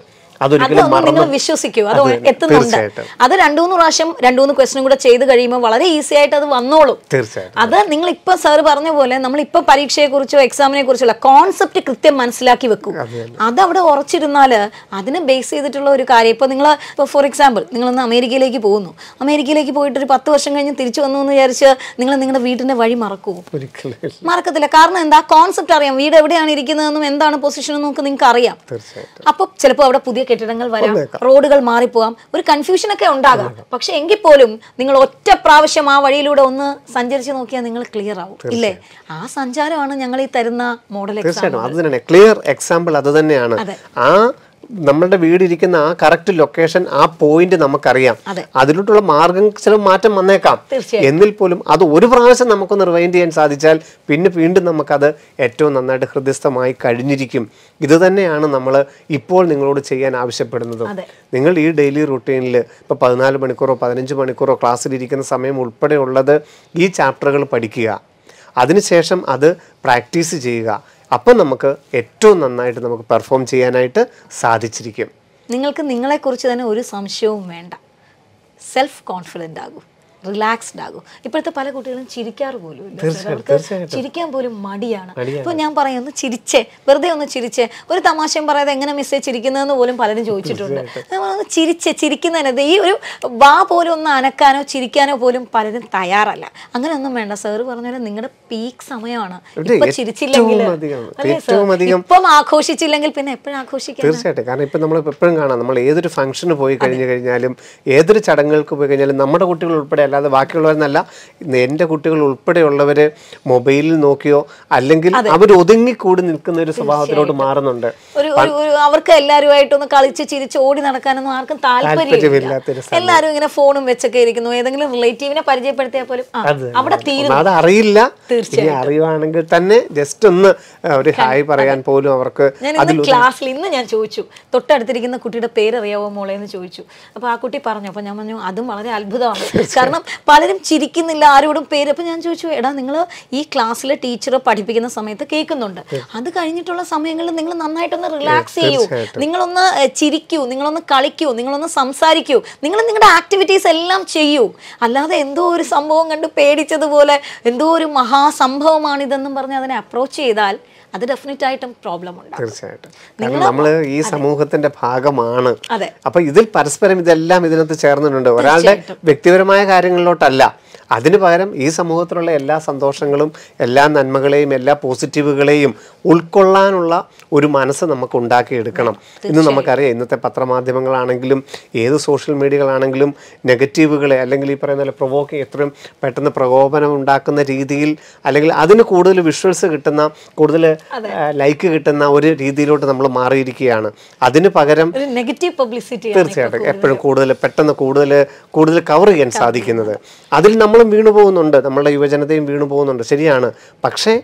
നിങ്ങൾ വിശ്വസിക്കൂ, അത് എത്തുന്നുണ്ട്. അത് രണ്ടു മൂന്ന് പ്രാവശ്യം രണ്ടു മൂന്ന് ക്വസ്റ്റനും കൂടെ ചെയ്ത് കഴിയുമ്പോൾ വളരെ ഈസി ആയിട്ട് അത് വന്നോളും. അത് നിങ്ങൾ ഇപ്പൊ സാറ് പറഞ്ഞ പോലെ നമ്മൾ ഇപ്പൊ പരീക്ഷയെ കുറിച്ചോ എക്സാമിനെ കുറിച്ചുള്ള കോൺസെപ്റ്റ് കൃത്യം മനസ്സിലാക്കി വെക്കും. അത് അവിടെ ഉറച്ചിരുന്നാല് അതിനെ ബേസ് ചെയ്തിട്ടുള്ള ഒരു കാര്യം. ഇപ്പൊ നിങ്ങൾ ഇപ്പൊ ഫോർ എക്സാമ്പിൾ നിങ്ങളൊന്ന് അമേരിക്കയിലേക്ക് പോകുന്നു, അമേരിക്കയിലേക്ക് പോയിട്ട് ഒരു പത്ത് വർഷം കഴിഞ്ഞ് തിരിച്ചു വന്നു എന്ന് വിചാരിച്ച് നിങ്ങൾ നിങ്ങളുടെ വീടിന്റെ വഴി മറക്കുമോ? മറക്കത്തില്ല. കാരണം എന്താ, കോൺസെപ്റ്റ് അറിയാം, വീട് എവിടെയാണ് ഇരിക്കുന്നതെന്നും എന്താണ് പൊസിഷൻ എന്നും ഒക്കെ നിങ്ങൾക്ക് അറിയാം. അപ്പൊ ചിലപ്പോൾ അവിടെ പുതിയ കെട്ടിടങ്ങൾ വരാം, റോഡുകൾ മാറിപ്പോവാം, ഒരു കൺഫ്യൂഷൻ ഒക്കെ ഉണ്ടാകാം. പക്ഷെ എങ്കിൽ പോലും നിങ്ങൾ ഒറ്റ പ്രാവശ്യം ആ വഴിയിലൂടെ ഒന്ന് സഞ്ചരിച്ച് നോക്കിയാൽ നിങ്ങൾ ക്ലിയർ ആവും, ഇല്ലേ? ആ സഞ്ചാരമാണ് ഞങ്ങൾ ഈ തരുന്ന മോഡൽ എക്സാം. അത് തന്നെ ക്ലിയർ എക്സാമ്പിൾ അത് തന്നെയാണ്. ആ നമ്മളുടെ വീടിരിക്കുന്ന ആ കറക്റ്റ് ലൊക്കേഷൻ, ആ പോയിന്റ് നമുക്കറിയാം. അതിലോട്ടുള്ള മാർഗം ചില മാറ്റം വന്നേക്കാം. എന്നിൽ പോലും അത് ഒരു പ്രാവശ്യം നമുക്കൊന്ന് റിവൈൻഡ് ചെയ്യാൻ സാധിച്ചാൽ പിന്നെ വീണ്ടും നമുക്കത് ഏറ്റവും നന്നായിട്ട് ഹൃദയസ്ഥമായി കഴിഞ്ഞിരിക്കും. ഇത് തന്നെയാണ് നമ്മൾ ഇപ്പോൾ നിങ്ങളോട് ചെയ്യാൻ ആവശ്യപ്പെടുന്നതും. നിങ്ങൾ ഈ ഡെയിലി റുട്ടീനിൽ ഇപ്പോൾ പതിനാല് മണിക്കൂറോ പതിനഞ്ച് മണിക്കൂറോ ക്ലാസ്സിലിരിക്കുന്ന സമയം ഉൾപ്പെടെയുള്ളത് ഈ ചാപ്റ്ററുകൾ പഠിക്കുക, അതിനുശേഷം അത് പ്രാക്ടീസ് ചെയ്യുക. അപ്പം നമുക്ക് ഏറ്റവും നന്നായിട്ട് നമുക്ക് പെർഫോം ചെയ്യാനായിട്ട് സാധിച്ചിരിക്കും. നിങ്ങൾക്ക് നിങ്ങളെക്കുറിച്ച് തന്നെ ഒരു സംശയവും വേണ്ട, സെൽഫ് കോൺഫിഡൻ്റ് ആകും. റിലാക്സ്ഡ് ആകും. ഇപ്പോഴത്തെ പല കുട്ടികളും ചിരിക്കാറ് പോലും ഇല്ല, അവർക്ക് ചിരിക്കാൻ പോലും മടിയാണ്. ഇപ്പോൾ ഞാൻ പറയാം ഒന്ന് ചിരിച്ചേ, വെറുതെ ഒന്ന് ചിരിച്ചേ, ഒരു തമാശയും പറയാതെ എങ്ങനെ മിസ്സേ ചിരിക്കുന്നതെന്ന് പോലും പലരും ചോദിച്ചിട്ടുണ്ട്. ഒന്ന് ചിരിച്ചേ, ചിരിക്കുന്നതിനത് ഈ ഒരു വാ പോലും ഒന്ന് അനക്കാനോ ചിരിക്കാനോ പോലും പലരും തയ്യാറല്ല. അങ്ങനെ ഒന്നും വേണ്ട. സാറ് പറഞ്ഞാൽ നിങ്ങളുടെ പീക്ക് സമയമാണ്. ഇപ്പൊ ചിരിച്ചില്ലെങ്കിൽ, ഇപ്പം ആഘോഷിച്ചില്ലെങ്കിൽ പിന്നെ എപ്പോഴും ആഘോഷിക്കാം. തീർച്ചയായിട്ടും. കാരണം ഇപ്പം നമ്മൾ എപ്പോഴും കാണാം, നമ്മൾ ഏതൊരു ഫംഗ്ഷന് പോയി കഴിഞ്ഞു കഴിഞ്ഞാലും ഏതൊരു ചടങ്ങുകൾക്ക് പോയി കഴിഞ്ഞാലും നമ്മുടെ കുട്ടികൾ ഉൾപ്പെടെ, അല്ലാതെ ബാക്കിയുള്ളവരെന്നല്ല, എൻ്റെ കുട്ടികൾ ഉൾപ്പെടെയുള്ളവർ മൊബൈലിൽ നോക്കിയോ അല്ലെങ്കിൽ അവർ ഒതുങ്ങിക്കൂടി നിൽക്കുന്ന ഒരു സ്വഭാവത്തിലോട്ട് മാറുന്നുണ്ട്. അവർക്ക് എല്ലാവരുമായിട്ടൊന്ന് കളിച്ച് ചിരിച്ച് ഓടി നടക്കാനൊന്നും ആർക്കും താല്പര്യമില്ല. എല്ലാവരും ഇങ്ങനെ ഫോണും വെച്ചൊക്കെ ഇരിക്കുന്നു. ഏതെങ്കിലും റിലേറ്റീവിനെ പരിചയപ്പെടുത്തിയാൽ പോലും അവിടെ തീരുന്നു. അത് അറിയില്ല. അറിയുവാണെങ്കിൽ തന്നെ ജസ്റ്റ് ഒന്ന് ഒരു ഹായ് പറയാൻ പോലും അവർക്ക്. ക്ലാസ്സിൽ ഇന്ന് ഞാൻ ചോദിച്ചു, തൊട്ടടുത്തിരിക്കുന്ന കുട്ടിയുടെ പേരറിയാവോ മോളെ എന്ന് ചോദിച്ചു. അപ്പോൾ ആ കുട്ടി പറഞ്ഞു. അപ്പോൾ ഞാൻ പറഞ്ഞു അതും വളരെ അത്ഭുതമാണ്. കാരണം പലരും ചിരിക്കുന്നില്ല, ആരോടും പേര്. അപ്പോൾ ഞാൻ ചോദിച്ചു, എടാ നിങ്ങൾ ഈ ക്ലാസ്സിലെ ടീച്ചർ പഠിപ്പിക്കുന്ന സമയത്ത് കേൾക്കുന്നുണ്ട്, അത് കഴിഞ്ഞിട്ടുള്ള സമയങ്ങളിൽ നിങ്ങൾ നന്നായിട്ടൊന്ന് റിലാക്സ് ചെയ്യൂ, നിങ്ങളൊന്ന് ചിരിക്കൂ, നിങ്ങളൊന്ന് കളിക്കൂ, നിങ്ങളൊന്ന് സംസാരിക്കൂ, നിങ്ങൾ നിങ്ങളുടെ ആക്ടിവിറ്റീസ് എല്ലാം ചെയ്യൂ. അല്ലാതെ എന്തോ ഒരു സംഭവം കണ്ട് പേടിച്ചതുപോലെ എന്തോ ഒരു മഹാസംഭവമാണിതെന്നും പറഞ്ഞ് അതിനെ അപ്രോച്ച് ചെയ്താൽ അത് ഡെഫിനറ്റ് ആയിട്ടും പ്രോബ്ലം ഉണ്ട്. തീർച്ചയായിട്ടും. കാരണം നമ്മൾ ഈ സമൂഹത്തിന്റെ ഭാഗമാണ്. അപ്പൊ ഇതിൽ പരസ്പരം ഇതെല്ലാം ഇതിനകത്ത് ചേർന്നിട്ടുണ്ട്. ഒരാളുടെ വ്യക്തിപരമായ കാര്യങ്ങളിലോട്ടല്ല, അതിന് പകരം ഈ സമൂഹത്തിലുള്ള എല്ലാ സന്തോഷങ്ങളും എല്ലാ നന്മകളെയും എല്ലാ പോസിറ്റീവുകളെയും ഉൾക്കൊള്ളാനുള്ള ഒരു മനസ്സ് നമുക്ക് ഉണ്ടാക്കിയെടുക്കണം. ഇന്ന് നമുക്കറിയാം, ഇന്നത്തെ പത്രമാധ്യമങ്ങളാണെങ്കിലും ഏത് സോഷ്യൽ മീഡിയകളാണെങ്കിലും നെഗറ്റീവുകളെ അല്ലെങ്കിൽ ഈ പറയുന്ന പോലെ പ്രൊവോക്കിങ്, എത്രയും പെട്ടെന്ന് പ്രകോപനം ഉണ്ടാക്കുന്ന രീതിയിൽ അല്ലെങ്കിൽ അതിന് കൂടുതൽ വിഷ്വൽസ് കിട്ടുന്ന, കൂടുതൽ ലൈക്ക് കിട്ടുന്ന ഒരു രീതിയിലോട്ട് നമ്മൾ മാറിയിരിക്കുകയാണ്. അതിന് പകരം നെഗറ്റീവ് പബ്ലിസിറ്റി തീർച്ചയായിട്ടും എപ്പോഴും കൂടുതൽ പെട്ടെന്ന് കൂടുതൽ കൂടുതൽ കവർ ചെയ്യാൻ സാധിക്കുന്നത്. അതിൽ നമ്മളും വീണു പോകുന്നുണ്ട്, നമ്മളുടെ യുവജനതയും വീണു പോകുന്നുണ്ട്. ശരിയാണ്. പക്ഷേ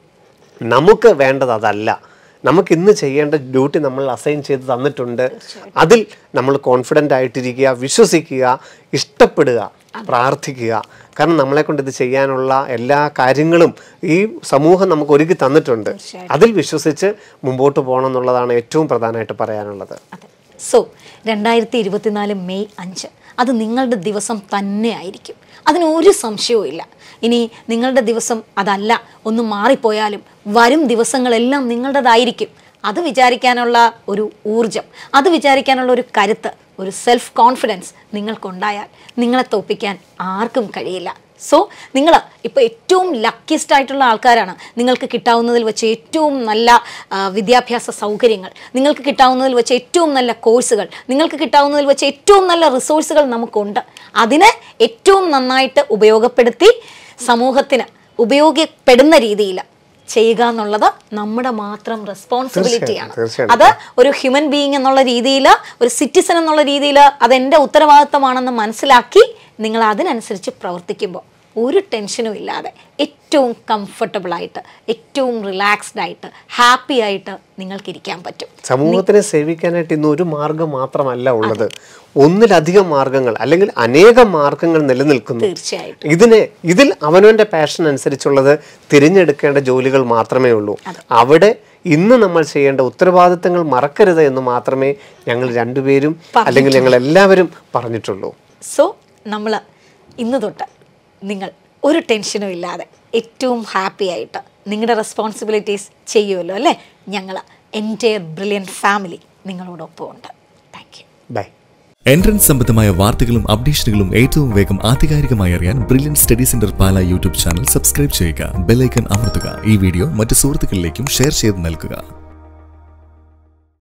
നമുക്ക് വേണ്ടത് അതല്ല. നമുക്ക് ഇന്ന് ചെയ്യേണ്ട ഡ്യൂട്ടി നമ്മൾ അസൈൻ ചെയ്ത് തന്നിട്ടുണ്ട്. അതിൽ നമ്മൾ കോൺഫിഡൻ്റ് ആയിട്ടിരിക്കുക, വിശ്വസിക്കുക, ഇഷ്ടപ്പെടുക, പ്രാർത്ഥിക്കുക. കാരണം നമ്മളെ കൊണ്ട് ഇത് ചെയ്യാനുള്ള എല്ലാ കാര്യങ്ങളും ഈ സമൂഹം നമുക്ക് ഒരുക്കി തന്നിട്ടുണ്ട്. അതിൽ വിശ്വസിച്ച് മുമ്പോട്ട് പോകണം എന്നുള്ളതാണ് ഏറ്റവും പ്രധാനമായിട്ട് പറയാനുള്ളത്. സോ രണ്ടായിരത്തി ഇരുപത്തിനാല് മെയ് അഞ്ച് അത് നിങ്ങളുടെ ദിവസം തന്നെ ആയിരിക്കും, അതിന് ഒരു സംശയവും ഇല്ല. ഇനി നിങ്ങളുടെ ദിവസം അതല്ല, ഒന്ന് മാറിപ്പോയാലും വരും ദിവസങ്ങളെല്ലാം നിങ്ങളുടേതായിരിക്കും. അത് വിചാരിക്കാനുള്ള ഒരു ഊർജം, അത് വിചാരിക്കാനുള്ള ഒരു കരുത്ത്, ഒരു സെൽഫ് കോൺഫിഡൻസ് നിങ്ങൾക്കുണ്ടായാൽ നിങ്ങളെ തോൽപ്പിക്കാൻ ആർക്കും കഴിയില്ല. സോ നിങ്ങൾ ഇപ്പോൾ ഏറ്റവും ലക്കിയസ്റ്റ് ആയിട്ടുള്ള ആൾക്കാരാണ്. നിങ്ങൾക്ക് കിട്ടാവുന്നതിൽ വെച്ച് ഏറ്റവും നല്ല വിദ്യാഭ്യാസ സൗകര്യങ്ങൾ, നിങ്ങൾക്ക് കിട്ടാവുന്നതിൽ വെച്ച് ഏറ്റവും നല്ല കോഴ്സുകൾ, നിങ്ങൾക്ക് കിട്ടാവുന്നതിൽ വെച്ച് ഏറ്റവും നല്ല റിസോഴ്സുകൾ നമുക്കുണ്ട്. അതിനെ ഏറ്റവും നന്നായിട്ട് ഉപയോഗപ്പെടുത്തി സമൂഹത്തിന് ഉപയോഗപ്പെടുന്ന രീതിയിൽ ചെയ്യുക എന്നുള്ളത് നമ്മുടെ മാത്രം റെസ്പോൺസിബിലിറ്റിയാണ്. അത് ഒരു ഹ്യൂമൻ ബീയിങ് എന്നുള്ള രീതിയിൽ, ഒരു സിറ്റിസൺ എന്നുള്ള രീതിയിൽ അതെൻ്റെ ഉത്തരവാദിത്തമാണെന്ന് മനസ്സിലാക്കി നിങ്ങൾ അതിനനുസരിച്ച് പ്രവർത്തിക്കുമ്പോൾ ഒരു ടെൻഷനും ഇല്ലാതെ ഏറ്റവും കംഫർട്ടബിളായിട്ട്, ഏറ്റവും റിലാക്സ്ഡ് ആയിട്ട്, ഹാപ്പി ആയിട്ട് നിങ്ങൾക്ക് ഇരിക്കാൻ പറ്റും. സമൂഹത്തിനെ സേവിക്കാനായിട്ട് ഇന്ന് ഒരു മാർഗം മാത്രമല്ല ഉള്ളത്, ഒന്നിലധികം മാർഗങ്ങൾ അല്ലെങ്കിൽ അനേകം മാർഗങ്ങൾ നിലനിൽക്കുന്നു. തീർച്ചയായിട്ടും ഇതിനെ ഇതിൽ അവനവൻ്റെ പാഷൻ അനുസരിച്ചുള്ളത് തിരഞ്ഞെടുക്കേണ്ട ജോലികൾ മാത്രമേ ഉള്ളൂ. അവിടെ ഇന്ന് നമ്മൾ ചെയ്യേണ്ട ഉത്തരവാദിത്തങ്ങൾ മറക്കരുത് എന്ന് മാത്രമേ ഞങ്ങൾ രണ്ടുപേരും അല്ലെങ്കിൽ ഞങ്ങൾ എല്ലാവരും പറഞ്ഞിട്ടുള്ളൂ. സോ നമ്മൾ ഇന്ന് തൊട്ട് നിങ്ങൾ ഒരു ടെൻഷനും ഇല്ലാതെ ഏറ്റവും ഹാപ്പി ആയിട്ട് നിങ്ങളുടെ റെസ്പോൺസിബിലിറ്റീസ് ചെയ്യുമല്ലോ അല്ലേ? ഞങ്ങൾ എൻ്റയർ ബ്രില്യൻറ്റ് ഫാമിലി നിങ്ങളോടൊപ്പം ഉണ്ട്. Thank you. ബൈ. എൻട്രൻസ് സംബന്ധമായ വാർത്തകളും അപ്ഡേഷനുകളും ഏറ്റവും വേഗം ആധികാരികമായി അറിയാൻ brilliant study centre Pala YouTube channel subscribe ചെയ്യുക, ബെൽ ഐക്കൺ അമർത്തുക. ഈ വീഡിയോ മറ്റ് സുഹൃത്തുക്കളിലേക്കും ഷെയർ ചെയ്ത് നൽകുക.